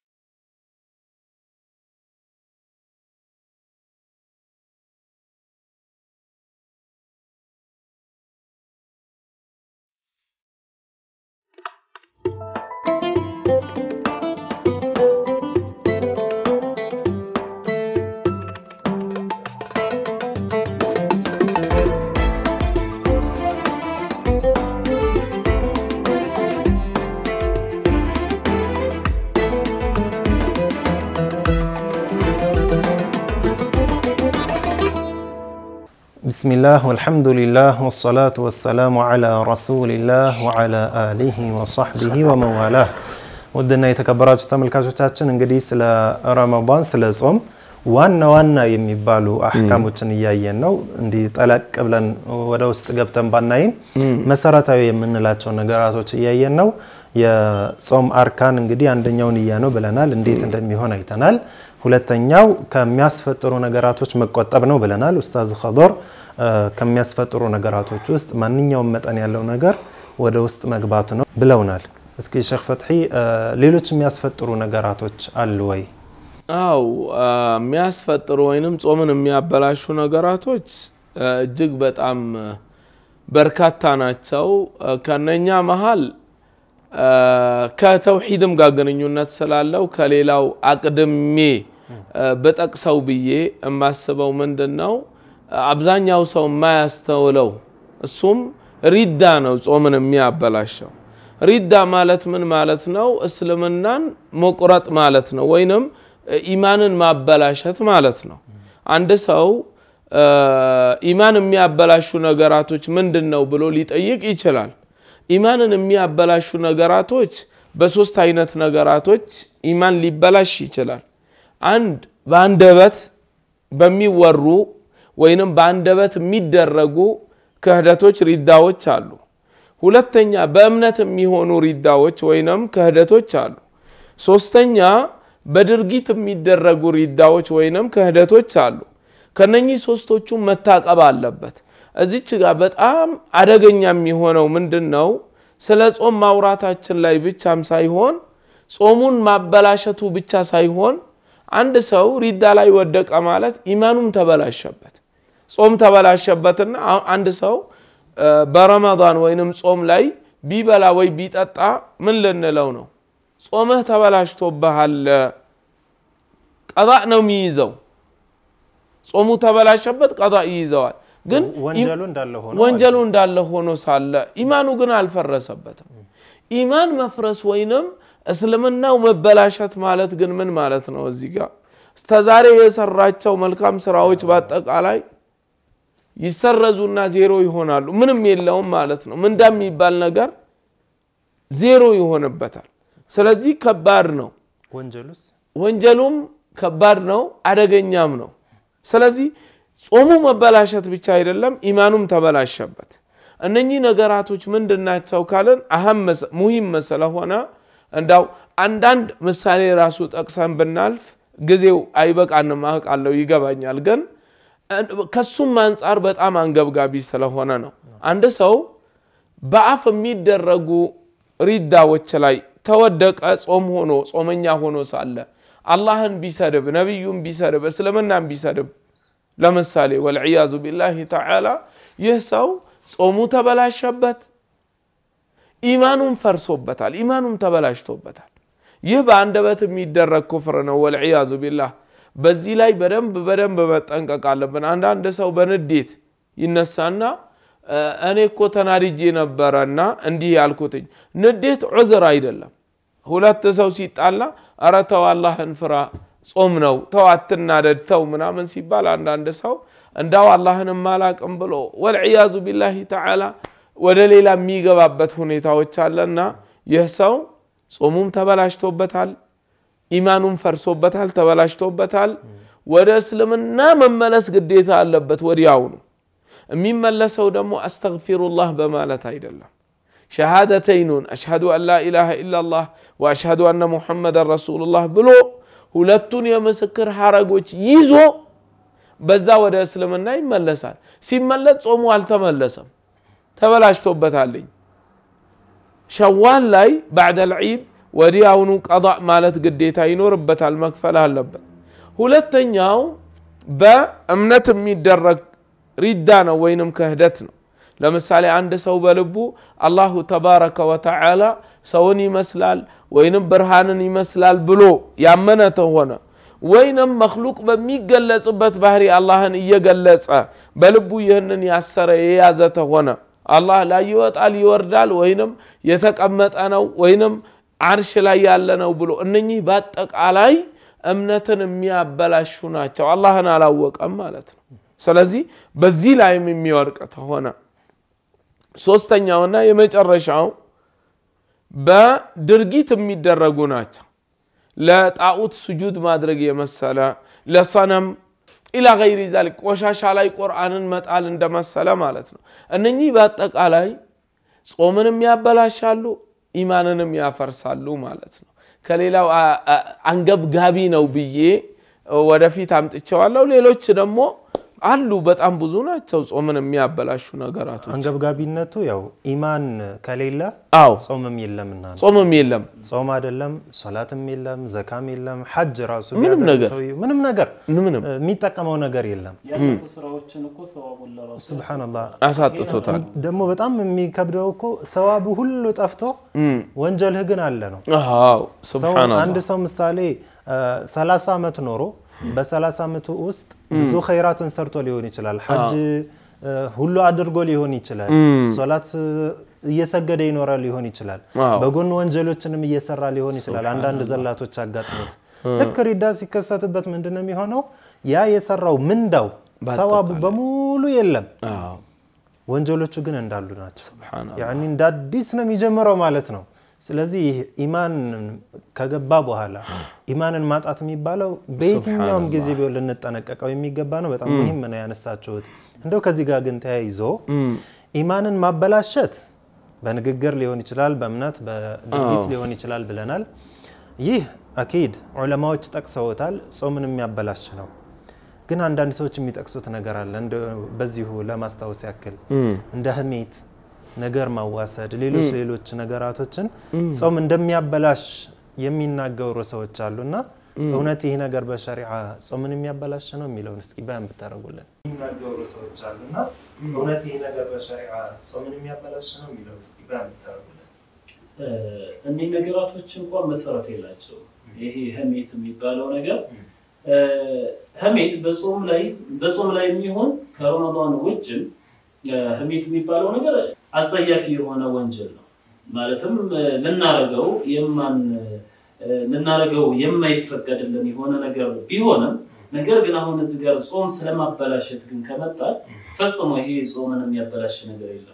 بسم الله والحمد لله والصلاة والسلام على رسول الله وعلى آله وصحبه ومن والاه ودنا يتكبرات ተመልካቾቻችን እንግዲህ ስለ ረመዳን ስለ ጾም ዋና ዋና የሚባሉ አህካሞችን እያየን ነው እንዲ ጠለቅ ብለን ወደ ውስጥ ገብተን ባናይም መሰረታዊ የምንላቸው ነገራቶች እያየን ነው የጾም አርካን እንግዲህ አንደኛውን እያነው ብለናል እንዴት እንደሚሆን አይተናል ሁለተኛው ከሚያስፈጥሩ ነገራቶች መቆጠብ ነው ብለናል ኡስታዝ ኸዶር ከሚያስፈጥሩ ነገራቶች ውስጥ ማንኛውም መጠን ያለው ነገር ወደ ውስጥ መግባቱ ነው ብለውናል እስኪ ሼኽ ፈትሒ ሌሎች የሚያስፈጥሩ ነገራቶች አሉ ወይ
አው የሚያስፈጥሩ ወይንም ጾምን የሚያበላሹ ነገራቶች እጅግ በጣም በርካታ ናቸው ከነኛ መሃል ከተውሂድም ጋር ግንኙነት ስላለው ከሌላው አቅድሜ በጠቅሰው ብዬ የማስበው ምንድነው አብዛኛው ሰው ማያስተውለው እሱም ሪዳ ነው ጾምን የሚያበላሸው ሪዳ ማለት ምን ማለት ነው እስልምናን መቁረጥ ማለት ነው ወይንም ኢማንን ማበላሸት ማለት ነው አንድ ሰው ኢማን የሚያበላሹ ነገራቶች ምንድነው ብሎ ሊጠይቅ ይችላል ኢማንን የሚያበላሹ ነገራቶች በሶስት አይነት ነገራቶች ኢማን ሊበላሽ ይችላል አንድ በአንደበት በሚወሩ ወይንም በአንደበት የሚደረጉ ክህደቶች ሪዳዎች አሉ ሁለተኛ በእምነት የሚሆኑ ሪዳዎች ወይንም ክህደቶች አሉ ሶስተኛ በድርጊት የሚደረጉ ሪዳዎች ወይንም ክህደቶች አሉ ከነኚህ ሶስቶቹ መታቀብ አለበት እዚች ጋር በጣም አደገኛ የሚሆነው ምንድነው ስለ ጾም ማውራታችን ላይ ብቻም ሳይሆን ጾሙን ማበላሸቱ ብቻ ሳይሆን አንድ ሰው ሪዳ ላይ ወደቀ ማለት ኢማኑም ተበላሸበት ጾም ተበላሸበትና አንድ ሰው በረመዳን ወይንም ጾም ላይ ቢበላ ወይ ቢጠጣ ምን ልንለው ነው ጾምህ ተበላሽቶብሃል ቀዳእ ነው የሚይዘው ጾሙ ተበላሸበት ቀዳእ ይይዘዋል ግን
ወንጀሉ እንዳለ ሆኖ
ወንጀሉ እንዳለ ሆኖ ሳለ ኢማኑ ግን አልፈረሰበትም ኢማን መፍረስ ወይንም እስልምናው መበላሸት ማለት ግን ምን ማለት ነው እዚህ ጋር እስከዛሬ የሰራቸው መልካም ስራዎች በአጠቃላይ ይሰረዙና ዜሮ ይሆናሉ ምንም የለውም ማለት ነው ምን እንደሚባል ነገር ዜሮ ይሆንበታል ስለዚህ ከባድ ነው
ወንጀሉስ
ወንጀሉም ከባድ ነው አደገኛም ነው ስለዚህ ጾሙ መበላሸት ብቻ አይደለም ኢማኑም ተበላሸበት እነኚህ ነገራቶች ምንድናቸው ካለን አህም ሙሂም ስለሆነ እንዳው አንዳንድ ምሳሌ ራሱ ጠቅሰን ብናልፍ ጊዜው አይበቃንም አውቃለሁ ይገባኛል ግን ከሱም አንፃር በጣም አንገብጋቢ ስለሆነ ነው አንድ ሰው በአፍ የሚደረጉ ሪዳዎች ላይ ተወደቀ ጾም ሆኖ ጾመኛ ሆኖ ሳለ አላህን ቢሰድብ ነብዩን ቢሰድብ እስልምናን ቢሰድብ ለምሳሌ ወልዒያዙ ቢላሂ ተዓላ ይህ ሰው ጾሙ ተበላሸበት ኢማኑን ፈርሶበታል ኢማኑን ተበላሽቶበታል ይህ በአንደበት የሚደረግ ኩፍር ነው ወልዒያዙ ቢላህ በዚህ ላይ በደንብ በደንብ መጠንቀቅ አለብን አንዳንድ ሰው በንዴት ይነሳና እኔ እኮ ተናድጄ ነበርና እንዲህ ያልኩትኝ ንዴት ዑዝር አይደለም ሁለት ሰው ሲጣላ አረተው አላህን ፍራ ጾም ነው ተው አትናደድ ተው ምናምን ሲባል አንዳንድ ሰው እንዳው አላህን ማላቅም ብሎ ወልዒያዙ ቢላሂ ተዓላ ወደ ሌላ የሚገባበት ሁኔታዎች አለና ይህ ሰው ጾሙም ተበላሽቶበታል ኢማኑም ፈርሶበታል ተበላሽቶበታል ወደ እስልምና መመለስ ግዴታ አለበት ወዲያው ነው የሚመለሰው ደግሞ አስተግፊሩላህ በማለት አይደለም ሸሃደተይኑን አሽሃዱ አን ላ ኢላሃ ኢላላህ ወአሽሃዱ አነ ሙሐመደን ረሱሉላህ ብሎ ሁለቱን የምስክር ሐረጎች ይዞ በዛ ወደ እስልምና ይመለሳል ሲመለስ ጾሙ አልተመለሰም ተበላሽቶበታል ሸዋል ላይ بعد العيد ወዲያውኑ ቀዳእ ማለት ግዴታ ይኖርበታል መክፈል አለበት ሁለተኛው በእምነት የሚደረግ ሪዳ ነው ወይንም ክህደት ነው ለምሳሌ አንድ ሰው በልቡ አላሁ ተባረከ ወተዓላ ሰውን ይመስላል ወይንም ብርሃንን ይመስላል ብሎ ያመነ ተሆነ ወይንም መخلوቅ በሚገለጽበት ባህሪ አላህን እየገለጸ በልቡ ይህንን ያሰረ የያዘ ተሆነ አላህ ላይ ይወጣል ይወርዳል ወይንም የተቀመጠ ነው ወይንም አርሽ ላይ ያለ ነው ብሎ እነኚህ በአጠቃላይ እምነትን የሚያበላሹ ናቸው አላህን አላወቀም ማለት ነው ስለዚህ በዚህ ላይም የሚወርቅ ተሆነ ሶስተኛውና የመጨረሻው በድርጊት የሚደረጉ ናቸው ለጣዖት ስጁድ ማድረግ የመሰለ ለሰነም ኢላ غير ذلك ቆሻሻ ላይ ቁርአንን መጣል እንደመሰለ ማለት ነው እነኚህ በአጠቃላይ ጾምንም ያበላሻሉ ኢማንንም ያፈርሳሉ ማለት ነው ከሌላው አንገብጋቢ ነው ብዬ ወደፊት አምጥቼዋለሁ ሌሎች ደግሞ አሉ በጣም ብዙ ናቸው ጾምን የሚያበላሹ ነገራቶች
አንገብጋቢነቱ ያው ኢማን ከሌለ ጾምም የለምና ነው
ጾምም የለም
ጾም አይደለም ሶላትም የለም ዘካም የለም ሐጅ ራሱ
ምንም ነገር
ምንም ነገር
ምንም
የሚጠቀመው ነገር የለም
ያለፉ ስራዎችን እኮ ሰዋቡን ለራሱ
ሱብሃንአላህ
አሳጥቶታል
ደግሞ በጣም የሚከብደው እኮ ሰዋቡ ሁሉ ጠፍቶ ወንጀልህ ግን አለ ነው
አዎ ሱብሃንአላህ
አንድ ሰው ምሳሌ ሰላሳ አመት ኖሮ በ30 አመቱ ውስጥ ብዙ ኸይራትን ሰርቶ ሊሆን ይችላል ሐጅ ሁሉ አድርጎ ሊሆን ይችላል ሶላት እየሰገደ ይኖራል ሊሆን ይችላል በጎን ወንጀሎችንም እየሰራ ሊሆን ይችላል አንዳንድ ዘላቶች አጋጥሞት ልክ ሪዳ ሲከሰትበት ምንድነው የሚሆነው ያ የሰራው ምንዳው ሰዋቡ በሙሉ የለም ወንጀሎቹ ግን እንዳሉ ናቸው ሱብሃንአላህ ያኒ እንዳዲስ ነው የሚጀምረው ማለት ነው ስለዚህ ኢማን ከገባ በኋላ ኢማንን ማጣት የሚባለው በየትኛውም ጊዜ ቢሆን ልንጠነቀቀው የሚገባ ነው በጣም ሙሂም ነው ያነሳችሁት እንደው ከዚህ ጋር ግን ተያይዞ ኢማንን ማበላሸት በንግግር ሊሆን ይችላል በእምነት በድርጊት ሊሆን ይችላል ብለናል ይህ አኪድ ዑለማዎች ጠቅሰውታል ጾምን የሚያበላሽ ነው ግን አንዳንድ ሰዎች የሚጠቅሱት ነገር አለ እንደ በዚሁ ለማስታወስ ያክል እንደ ህሜት ነገር ማዋሰድ ሌሎች ሌሎች ነገራቶችን ጾም እንደሚያበላሽ የሚናገሩ ሰዎች አሉና እውነት ይሄ ነገር በሸሪዓ ጾምን የሚያበላሽ ነው የሚለው እስኪ ባን ብታረጉልን የሚናገሩ ሰዎች አሉና እውነት ይሄ ነገር በሸሪዓ ጾምን የሚያበላሽ ነው የሚለው እስኪ ባን ብታረጉልን
እኔ ነገራቶች እንኳን መሰረት የላቸው ይሄ ህሜት የሚባለው ነገር ህሜት በጾም ላይ በጾም ላይ የሚሆን ከረመዳን ውጭ ህሜት የሚባለው ነገር አጸያፊ የሆነ ወንጀል ነው ማለትም ለናረጋው የማን ለናረጋው የማይፈቀድልን የሆነ ነገር ቢሆንም ነገር ግን አሁን እዚህ ጋር ጾም ስለማበላሸት ግን ከመጣ ፈጽሞ ይሄ ጾምን የሚያበላሽ ነገር የለም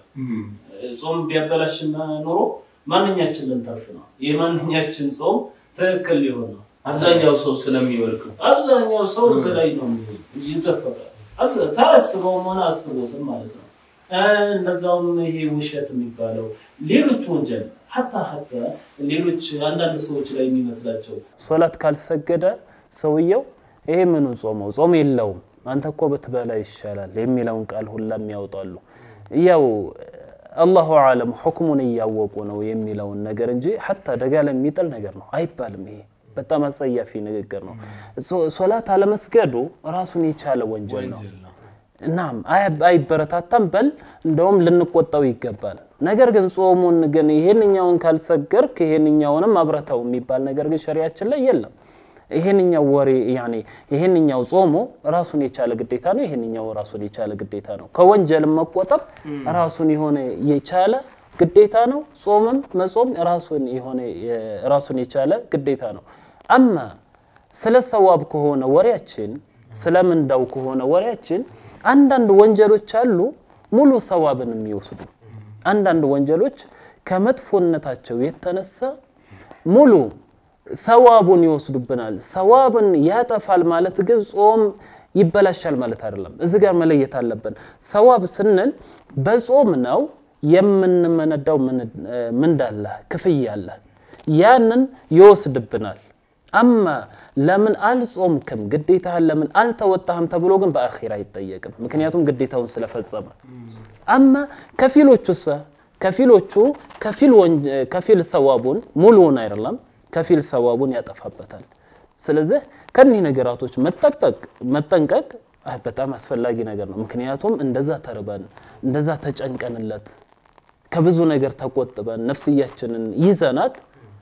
ጾም ቢያበላሽና ኖሮ ማንኛችን ልንተርፍ ነው የማንኛችን ጾም ትክክል ሊሆን ነው አብዛኛው ሰው ስለሚወልቅ አብዛኛው ሰው ዘላይ ነው ይዘፈራል አብዛኛው ታስበው ሆነ አስቦትም ማለት ነው እንደዛውም ይሄ ውሸት የሚባለው ሌሎች ወንጀል hatta hatta ሌሎች አንዳንድ ሰዎች ላይ የሚመስላቸው ሶላት ካልሰገደ ሰውየው ይሄ ምኑ ጾመው ጾም የለውም አንተ እኮ በትበላ ይሻላል የሚለውን ቃል ሁላም ያወጣሉ ያው አላሁ አለም ሁክሙን ያወቁ ነው የሚለውን ነገር እንጂ hatta ደጋለ የሚጥል ነገር ነው አይባልም ይሄ በጣም አጸያፊ ንግግር ነው ሶላት አለመስገዱ ራሱን የቻለ ወንጀል ነው እናም አይበረታታም በል እንደውም ልንቆጣው ይገባል ነገር ግን ጾሙን ግን ይሄንኛውን ካልሰገርክ ይሄንኛውንም አብረታው የሚባል ነገር ግን ሸሪዓችን ላይ የለም ይሄንኛው ወሬ ያኒ ይሄንኛው ጾሙ ራሱን የቻለ ግዴታ ነው ይሄንኛው ራሱን የቻለ ግዴታ ነው ከወንጀል መቆጠብ ራሱን የሆነ የቻለ ግዴታ ነው ጾምም መጾም ራሱን የሆነ ራሱን የቻለ ግዴታ ነው አማ ስለ ሰዋብ ከሆነ ወሬያችን ስለምንዳው ከሆነ ወሬያችን አንዳንድ ወንጀሎች አሉ ሙሉ ሰዋብን የሚወስዱ አንዳንድ ወንጀሎች ከመጥፎነታቸው የተነሳ ሙሉ ሰዋቡን ይወስዱብናል ሰዋብን ያጠፋል ማለት ግን ጾም ይበላሻል ማለት አይደለም እዚህ ጋር መለየት አለብን ሰዋብ ስንል በጾም ነው የምንመነዳው ምን እንዳለ ክፍያ አለ ያንን ይወስድብናል አማ ለምን አልጾምክም ግዴታህን ለምን አልተወጣህም ተብሎ ግን በአኺራ አይጠየቅም ምክንያቱም ግዴታውን ስለፈጸመ አማ ከፊሎቹስ ከፊሎቹ ከፊል ከፊል ሰዋቡን ሙሉውን አይደለም ከፊል ሰዋቡን ያጠፋበታል ስለዚህ ከነዚህ ነገራቶች መጠበቅ መጠንቀቅ በጣም አስፈላጊ ነገር ነው ምክንያቱም እንደዛ ተርበን እንደዛ ተጨንቀንለት ከብዙ ነገር ተቆጥበን ነፍስያችንን ይዘናት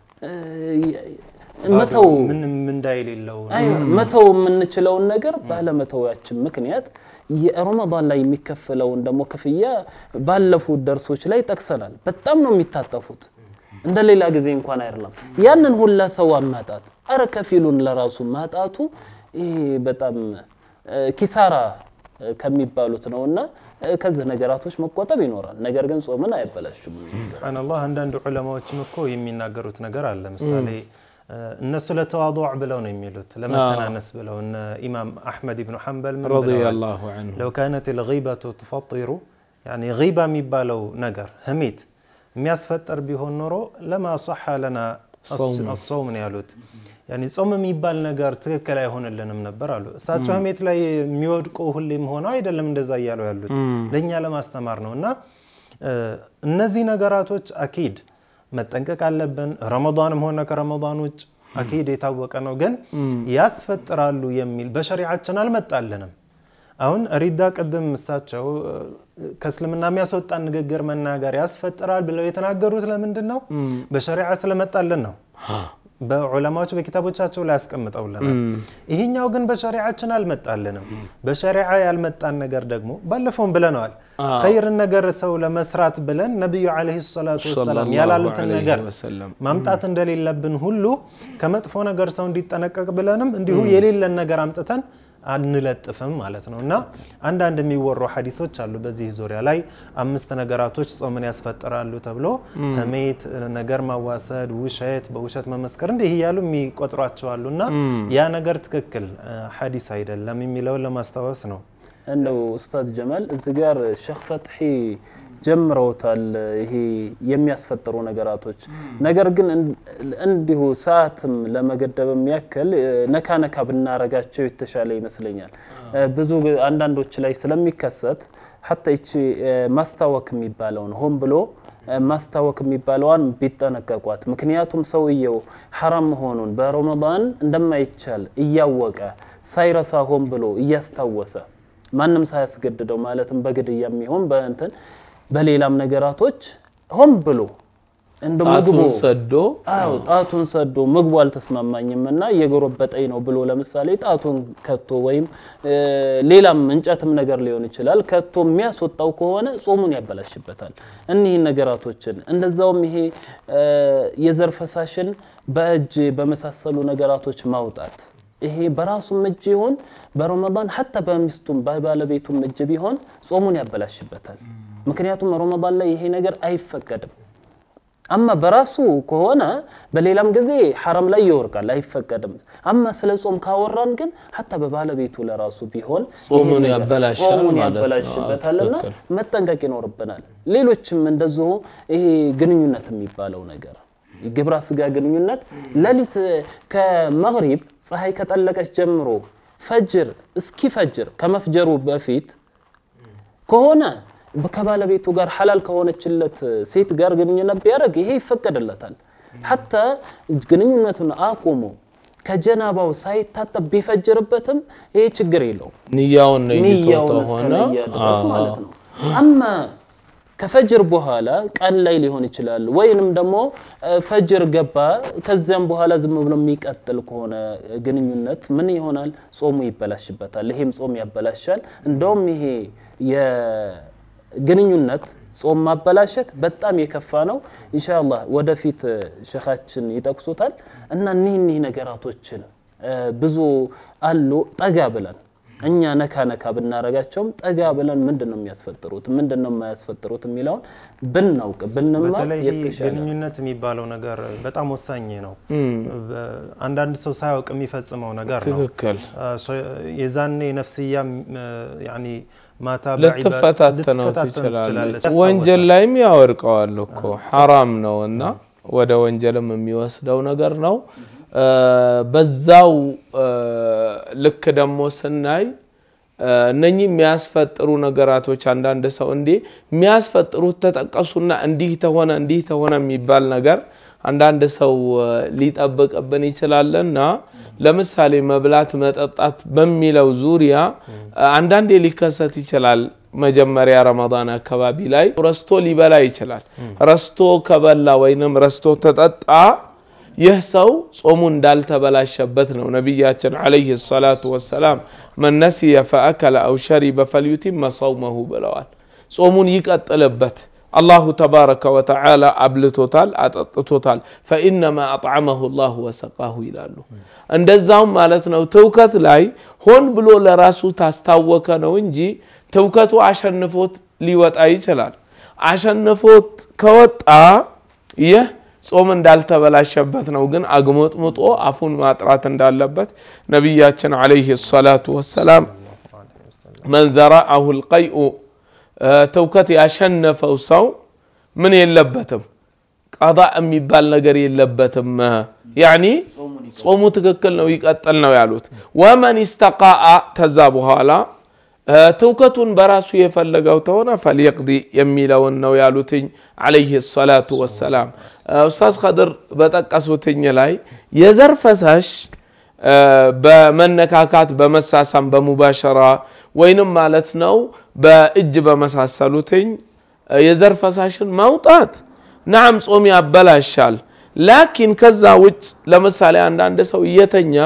መተው
ምን ምን እንዳይሌለው
አይ መተው የምንችለው ነገር ባለመተዋችን ምክንያት የረመዳን ላይ የሚከፈለው እንደሞ ክፍያ ባለፉ ደርሶች ላይ ተከሰናል በጣም ነው የሚታጠፉት እንደሌላ ጊዜ እንኳን አይደለም ያንን ሁላ ሰዋብ ማጣት አረ ከፊሉን ለራሱ ማጣቱ ይሄ በጣም ኪሳራ ከሚባሉት ነውና ከዚህ ነገራቶች መቆጠብ ይኖራል ነገር ግን ጾምን አይበላሽም
ሱብሃንአላህ አንዳንድ ዑለማዎችም እኮ የሚናገሩት ነገር አለ ምሳሌ الناس لا تواضع بلون يميلوت لما تنانس بلون إمام أحمد بن حنبل من
رضي الله عنه
لو كانت الغيبة تفطر يعني غيبة ميبالو نجر هميت مياسفتر به النورو لما صح لنا الصوم, الصوم يالوت يعني صوم ميبال نجر تكلا يهون اللي نمنبر له ساتو هميت لا ميودكو اللي مهون عيد اللي من دزا يالو يالوت لين يالما استمرنا ونا النزي نجراتوش أكيد መጠንቀቅ አለብን ረመዳንም ሆነ ከረመዳን ውጭ አኪድ የታወቀ ነው ግን ያስፈጥራሉ የሚል በሸሪዓችን አልመጣልንም አሁን ሪዳ ቀደም መሳቸው ከእስልምና የሚያስወጣን ንግግር መናገር ያስፈጥራል ብለው የተናገሩት ለምንድን ነው በሸሪዓ ስለመጣልን ነው በዑለማዎች በኪታቦቻቸው ላይ ያስቀምጠውልናል ይሄኛው ግን በሸሪዓችን አልመጣልንም በሸሪዓ ያልመጣን ነገር ደግሞ ባለፈው ብለናል خير ነገር ሰው ለመስራት ብለን ነብዩ አለይሂ ሰላቱ ወሰለም ያላሉትን ነገር ማምጣት እንደሌለብን ሁሉ ከመጥፎ ነገር ሰው እንዲጠነቀቅ ብለንም እንዲሁ የሌለን ነገር አምጥተን አንለጥፍም ማለት ነውና አንድ አንድ የሚወሩ ሐዲሶች አሉ በዚህ ዙሪያ ላይ አምስት ነገራቶች ጾምን ያስፈጥራሉ ተብሎ ሐሜት ነገር ማዋሰድ ውሸት በውሸት መመስከር እንዲህ ይያሉ የሚቆጥሯቸው አሉና ያ ነገር ትክክል ሐዲስ አይደለም የሚለው ለማስተዋወስ ነው
እንደው ኡስታዝ ጀማል እዚህ ጋር ሼኽ ፈትሒ ጀምረውታል ይሄ የሚያስፈጥሩ ነገራቶች ነገር ግን እንዲሁ ሰዓትም ለመገደብ የሚያክል ነካ ነካ ብናረጋቸው የተሻለ ይመስለኛል ብዙ አንዳንዶች ላይ ስለሚከሰት hatta እቺ ማስታወክ የሚባለው ነው ሆን ብሎ ማስታወክ የሚባለውን ቢጠነቀቋት ምክንያቱም ሰውየው حرام መሆኑን በረመዳን እንደማይቻል እያወቀ ሳይረሳ ሆን ብሎ እያስታወሰ ማንንም ሳያስገድደው ማለትም በግድያ የሚሆን በእንትን በሌላም ነገራቶች ሆን ብሎ እንደምግቡ
ሰዶ
አው ጣቱን ሰዶ ምግቡ አልተስማማኝምና የጎረበጠኝ ነው ብሎ ለምሳሌ ጣቱን ከቶ ወይም ሌላም እንጨትም ነገር ሊሆን ይችላል ከቶ የሚያስወጣው ከሆነ ጾሙን ያበላሽበታል እነዚህ ነገራቶችን እንደዛውም ይሄ የዘር ፈሳሽን በእጅ በመሳሰሉ ነገራቶች ማውጣት ይሄ በራሱም እጅ ይሆን በረመዳን hatta በሚስቱም ባለቤቱም እጅ ቢሆን ጾሙን ያበላሽበታል ምክንያቱም ረመዳን ላይ ይሄ ነገር አይፈቀድም አማ በራሱ ከሆነ በሌላም ጊዜ حرام ላይ ይወርቃል አይፈቀድም አማ ስለ ጾም ካወራን ግን hatta በባለቤቱ ለራሱ ቢሆን
ጾሙን ያበላሻል ማለት
ነው መጠንቀቅ ይኖርብናል ሌሎችም እንደዚሁ ይሄ ግንኙነት የሚባለው ነገር ግብረ ስጋ ግንኙነት ለሊት ከመግሪብ ፀሐይ ከጠለቀች ጀምሮ ፈጅር እስኪ ፈጅር ከመፍጀሩ በፊት ከሆነ በከባለቤቱ ጋር حلال ከሆነችለት ሴት ጋር ግንኙነት ቢያደርግ ይሄ ይፈቀድለታል hatta ግንኙነቱን አቆሞ ከጀናባው ሳይታጠብ ቢፈጅርበትም ይሄ ችግር የለው
ንያውን ነው የሚተወው ሆነ
ማለት ነው አማ ከፈጅር በኋላ ቀን ላይ ሊሆን ይችላል ወይንም ደግሞ ፈጅር ገባ ከዛም በኋላ ዝም ብሎ የሚቀጥል ከሆነ ግንኙነት ምን ይሆናል ጾሙ ይበላሽበታል ይሄም ጾም ያበላሻል እንደውም ይሄ የግንኙነት ጾም ማበላሸት በጣም የከፋ ነው ኢንሻአላህ ወደፊት ሸኻችን ይጠቅሱታል እና እነዚህ ነገራቶችን ብዙ አሉ ጠጋ ብለን እኛ ነካ ነካ ብናረጋቸውም ጠጋ ብለን ምንድነው የሚያስፈጥሩት ምንድነው የማያስፈጥሩት የሚለው ብናውቅ ብንማር
የተሻለ ግንኙነት የሚባለው ነገር በጣም ወሳኝ ነው አንድ አንድ ሰው ሳይውቅ የሚፈጽመው ነገር ነው
ትክክል
የዛኔ ነፍስያ ያኒ ማታ
ለተፈታተነው ይችላል ወንጀል ላይም ያወርቀዋል እኮ حرام ነውና ወደ ወንጀልም የሚወስደው ነገር ነው በዛው ልክ ደሞ ስናይ እነኚህ የሚያስፈጥሩ ነገራቶች አንዳንድ ሰው እንዴ የሚያስፈጥሩት ተጠቀሱና እንዲህ ተሆነ እንዲህ ተሆነ የሚባል ነገር አንዳንድ ሰው ሊጠብቅብን ይችላልና ለምሳሌ መብላት መጠጣት በሚለው ዙሪያ አንዳንዴ ሊከሰት ይችላል መጀመሪያ ረመዳን አካባቢ ላይ ረስቶ ሊበላ ይችላል ረስቶ ከበላ ወይንም ረስቶ ተጠጣ ይህ ሰው ጾሙ እንዳልተበላሸበት ነው ነብያችን አለይሂ ሰላቱ ወሰለም من نسي فاكل او شرب فليتم صومه ብለዋል ጾሙን ይቀጥልበት الله تبارك وتعالى አብልቶታል አጠጥቶታል فانما اطعمه الله وسقاه ይላሉ እንደዛው ማለት ነው ተውከት ላይ ሆን ብሎ ለራሱ ታስታወከ ነው እንጂ ተውከቱ አሸንፎት ሊወጣ ይችላል አሸንፎት ከወጣ ይህ ጾም እንዳልተበላሸበት ነው ግን አግሞጥሞጦ አፉን ማጥራት እንዳለበት ነብያችን አለይሂ ሰላቱ ወሰለም من ذرأه القيء ተውከት ያሸነፈው ሰው ምን የለበትም قضاء የሚባል ነገር የለበትም يعني ጾሙ ትክክል ነው ይቀጥል ነው ያሉት ومن استقاء ተዛ በኋላ ተውከቱን በራሱ የፈለገው ተሆነ فليقضي የሚለውን ነው ያሉትኝ عليه الصلاه والسلام ኡስታዝ ኸድር በተቀሱትኝ ላይ የዘር ፈሳሽ በመነካካት በመሳሳም በሙባሸራ ወይንም ማለት ነው በእጅ በመሳሰሉትኝ የዘር ፈሳሽን ማውጣት نعم ጾም ያበላሻል لكن ከዛ ውጭ ለምሳሌ አንዳንድ ሰው እየተኛ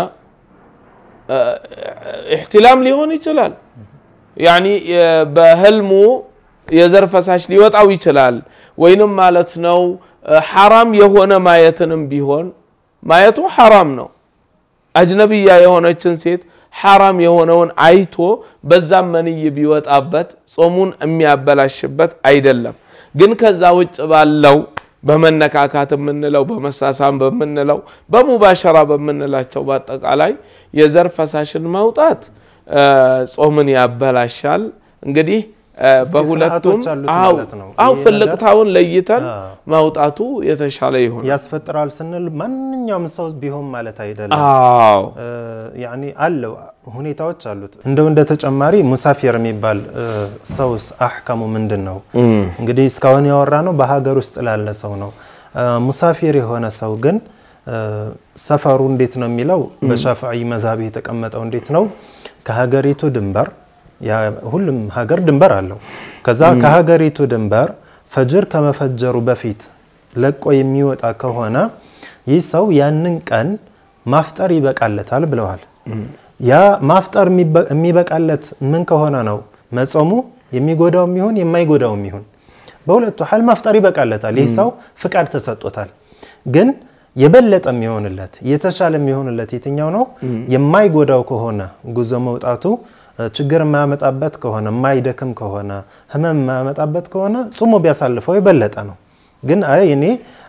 احتلام ሊሆን ይችላል يعني በህልሙ የዘር ፈሳሽ ሊወጣው ይችላል ወይንም ማለት ነው حرام የሆነ ማየትንም ቢሆን ማየቱ حرام ነው አጅነቢያ የሆነችን ሴት حرام የሆነውን አይቶ በዛም መንይ ቢወጣበት ጾሙን የሚያበላሽበት አይደለም ግን ከዛ ውጭ ባለው በመነካካት ምንለው በመሳሳም በመንለው በሙባሸራ በመንላቸው በአጠቃላይ የዘር ፈሳሽን ማውጣት ጾምን ያበላሻል እንግዲህ በሁለቱም አው አው ፍልቅታውን ለይተን ማውጣቱ የተሻለ ይሆን
ያስፈጥራል ስንል ማንኛውም ሰው ቢሆን ማለት አይደለም
አው
ያኒ አለው ሁኔታዎች አሉት እንደው እንደ ተጨማሪ ሙሳፊር የሚባል ሰውስ አህካሙ ምንድነው እንግዲህ እስካሁን ያወራነው በሀገር ውስጥ ላለ ሰው ነው ሙሳፊር የሆነ ሰው ግን ሰፈሩ እንዴት ነው የሚለው በሻፊዒ መዝሐብ የተቀመጠው እንዴት ነው ከሀገሪቱ ድንበር ያ ሁሉም ሀገር ድንበር አለው ከዛ ከሀገሪቱ ድንበር ፈጅር ከመፈጀሩ በፊት ለቆ የሚወጣ ከሆነ ይህ ሰው ያንን ቀን ማፍጠር ይበቃለታል ብለዋል ያ ማፍጠር የሚበቃለት ምን ከሆነ ነው መጾሙ የሚጎዳው የሚሆን የማይጎዳው የሚሆን በሁለቱ ሐል ማፍጠር ይበቃለታል ይህ ሰው ፍቃድ ተሰጥቶታል ግን የበለጠ የሚሆንለት የተሻለ የሚሆንለት የትኛው ነው የማይጎዳው ከሆነ ጉዞ መውጣቱ ችግር ማመጣበት ከሆነ ማይደክም ከሆነ ህመም ማመጣበት ከሆነ ጾሙ ቢያሳልፈው ይበለጠ ነው ግን አይ እኔ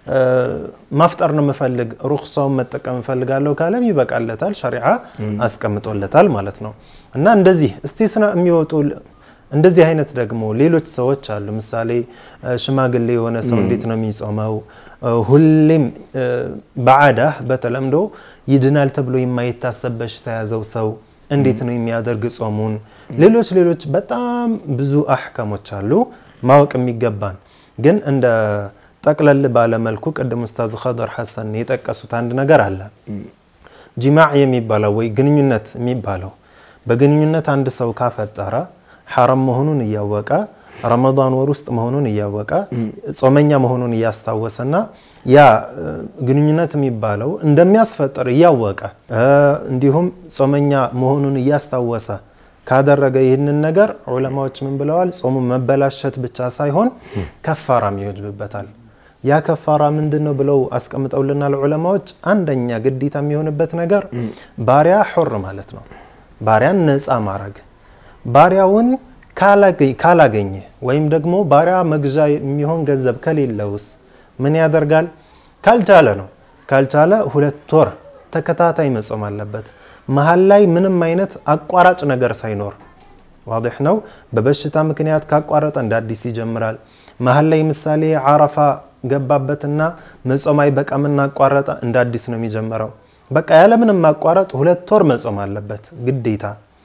ማፍጠር ነው መፈልግ ሩክሳው መጠቀም ፈልጋለሁ ካለም ይበቃለታል ሸሪዓ አስቀምጦለታል ማለት ነው እና እንደዚህ እስቲስና የሚወጡ እንደዚህ አይነት ደግሞ ሌሎች ሰዎች አሉ ምሳሌ ሽማግሌ የሆነ ሰው እንዴት ነው የሚጾመው ሁሌም በዓዳ በተለምዶ ይድናል ተብሎ የማይታሰብ በሽታ ያዘው ሰው እንዴት ነው የሚያደርግ ጾሙን ሌሎች ሌሎች በጣም ብዙ አህካሞች አሉ ማወቅ የሚገባን ግን እንደ ጠቅለል ባለ መልኩ ቀደም ኡስታዝ ኸደር ሐሰን የጠቀሱት አንድ ነገር አለ ጂማዕ የሚባለው ወይ ግንኙነት የሚባለው በግንኙነት አንድ ሰው ካፈጠረ حرام መሆኑን ያወቀ ረመዳን ወር ውስጥ መሆኑን ያወቀ ጾመኛ መሆኑን ያስታወሰና ያ ግንኙነት የሚባለው እንደሚያስፈጥር ያወቀ እንዲሁም ጾመኛ መሆኑን ያስታወሰ ካደረገ ይህንን ነገር ዑለማዎች ምን ብለዋል ጾሙ መበላሸት ብቻ ሳይሆን ከፋራም ይወጅብበታል ያ ከፋራ ምንድነው ብለው አስቀምጠውልናል ዑለማዎች አንደኛ ግዴታ የሚሆንበት ነገር ባሪያ ሑር ማለት ነው ባሪያን ነፃ ማድረግ ባሪያውን ካላገኝ ካላገኘ ወይም ደግሞ ባሪያ መግዣ የሚሆን ገንዘብ ከሌለውስ ምን ያደርጋል ካልቻለ ነው ካልቻለ ሁለት ወር ተከታታይ መጾም አለበት መሃል ላይ ምንም አይነት አቋራጭ ነገር ሳይኖር واضح ነው በበሽታ ምክንያት ካቋረጠ እንደ አዲስ ይጀምራል መሃል ላይ ምሳሌ አረፋ ገባበትና መጾማይ በቃምና አቋረጠ እንደ አዲስ ነው የሚጀምረው በቃ ያለ ምንም ማቋረጥ ሁለት ወር መጾም አለበት ግዴታ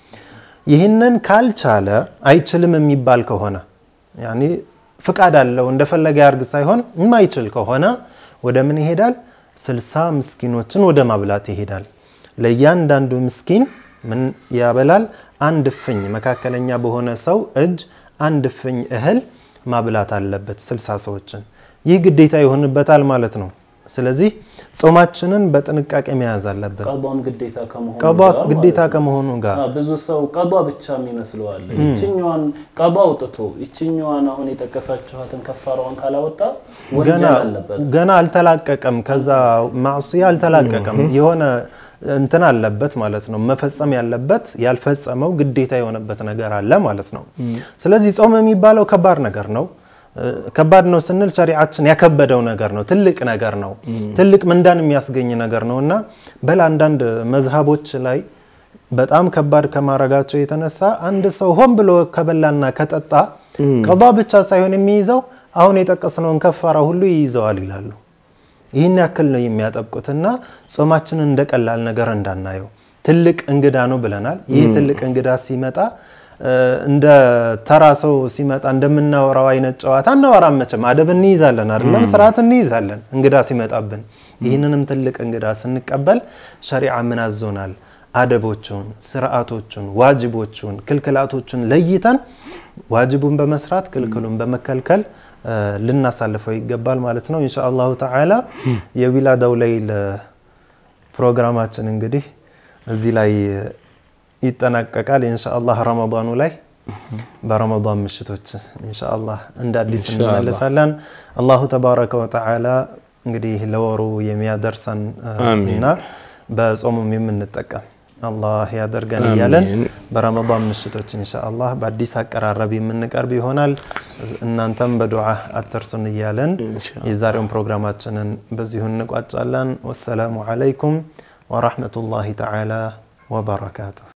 ይህንን ካልቻለ አይችልም የሚባል ከሆነ ያኒ ፍቃድ አለው እንደፈለገ ያርግ ሳይሆን የማይችል ከሆነ ወደ ምን ይሄዳል ስልሳ ምስኪኖችን ወደ ማብላት ይሄዳል ለያንዳንዱ ምስኪን ምን ያበላል አንድ ፍኝ መካከለኛ በሆነ ሰው እጅ አንድ ፍኝ እህል ማብላት አለበት ስልሳ ሰዎችን ይህ ግዴታ ይሆንበታል ማለት ነው ስለዚህ ጾማችንን በጥንቃቄ መያዝ አለበት
ቀዷም ግዴታ ከመሆኑ
ቀዷ ግዴታ ከመሆኑ ጋር
ብዙ ሰው ቀዷ ብቻ የሚመስለው አለ እቺኛዋን ቀዷ ወጥቶ እቺኛዋን አሁን የተቀሳችኋትን ከፋራውን ካላወጣ ወንጀል አለበት
ገና አልተላቀቀም ከዛ ማዕሲያ አልተላቀቀም የሆነ እንትን አለበት ማለት ነው መፈጸም ያለበት ያልፈጸመው ግዴታ የሆነበት ነገር አለ ማለት ነው ስለዚህ ጾም የሚባለው ከባድ ነገር ነው ከባድ ነው ስንል ሸሪዓችን ያከበደው ነገር ነው ትልቅ ነገር ነው ትልቅ ምንዳን የሚያስገኝ ነገር ነውና በላንዳንድ መዝሃቦች ላይ በጣም ከባድ ከማረጋቸው የተነሳ አንድ ሰው ሆን ብሎ ከበላና ከጠጣ ቀዷ ብቻ ሳይሆን የሚይዘው አሁን የጠቀስነውን ከፋራ ሁሉ ይይዘዋል ይላሉ ይህን ያክል ነው የሚያጠብቁትና ጾማችንን እንደቀላል ነገር እንዳናየው ትልቅ እንግዳ ነው ብለናል ይህ ትልቅ እንግዳ ሲመጣ እንደ ተራሰው ሲመጣ እንደምናወራው አይነት ጨዋታ እናወራም መቼም አደብ እንይዛለን አይደለም ስርዓት እንይዛለን እንግዳ ሲመጣብን ይህንንም ትልቅ እንግዳ ስንቀበል ሸሪዓ ምን አዞናል አደቦቹን ስርዓቶቹን ዋጅቦቹን ክልክላቶቹን ለይተን ዋጅቡን በመስራት ክልክሉን በመከልከል ልናሳልፈው ይገባል ማለት ነው ኢንሻአላሁ ተዓላ የዊላዳው ሌይል ፕሮግራማችን እንግዲህ እዚህ ላይ ይተናቀቃል ኢንሻአላህ ረመዳኑ ላይ በረመዳን ምሽቶች ኢንሻአላህ እንደ አዲስ እንመለሳለን አላሁ ተባረከ ወተዓላ እንግዲህ ለወሩ የሚያደርሰን እና በጾሙም የምንጠቀም አላህ ያደርገን ይያለን በረመዳን ምሽቶች ኢንሻአላህ በአዲስ አቀራረብ የምንቀርብ ይሆናል እናንተም በዱዓ አትርሱን ይያለን የዛሬውን ፕሮግራማችንን በዚሁ እንቋጫለን ወሰላሙ አለይኩም ወራህመቱላሂ ተዓላ ወበረካቱሁ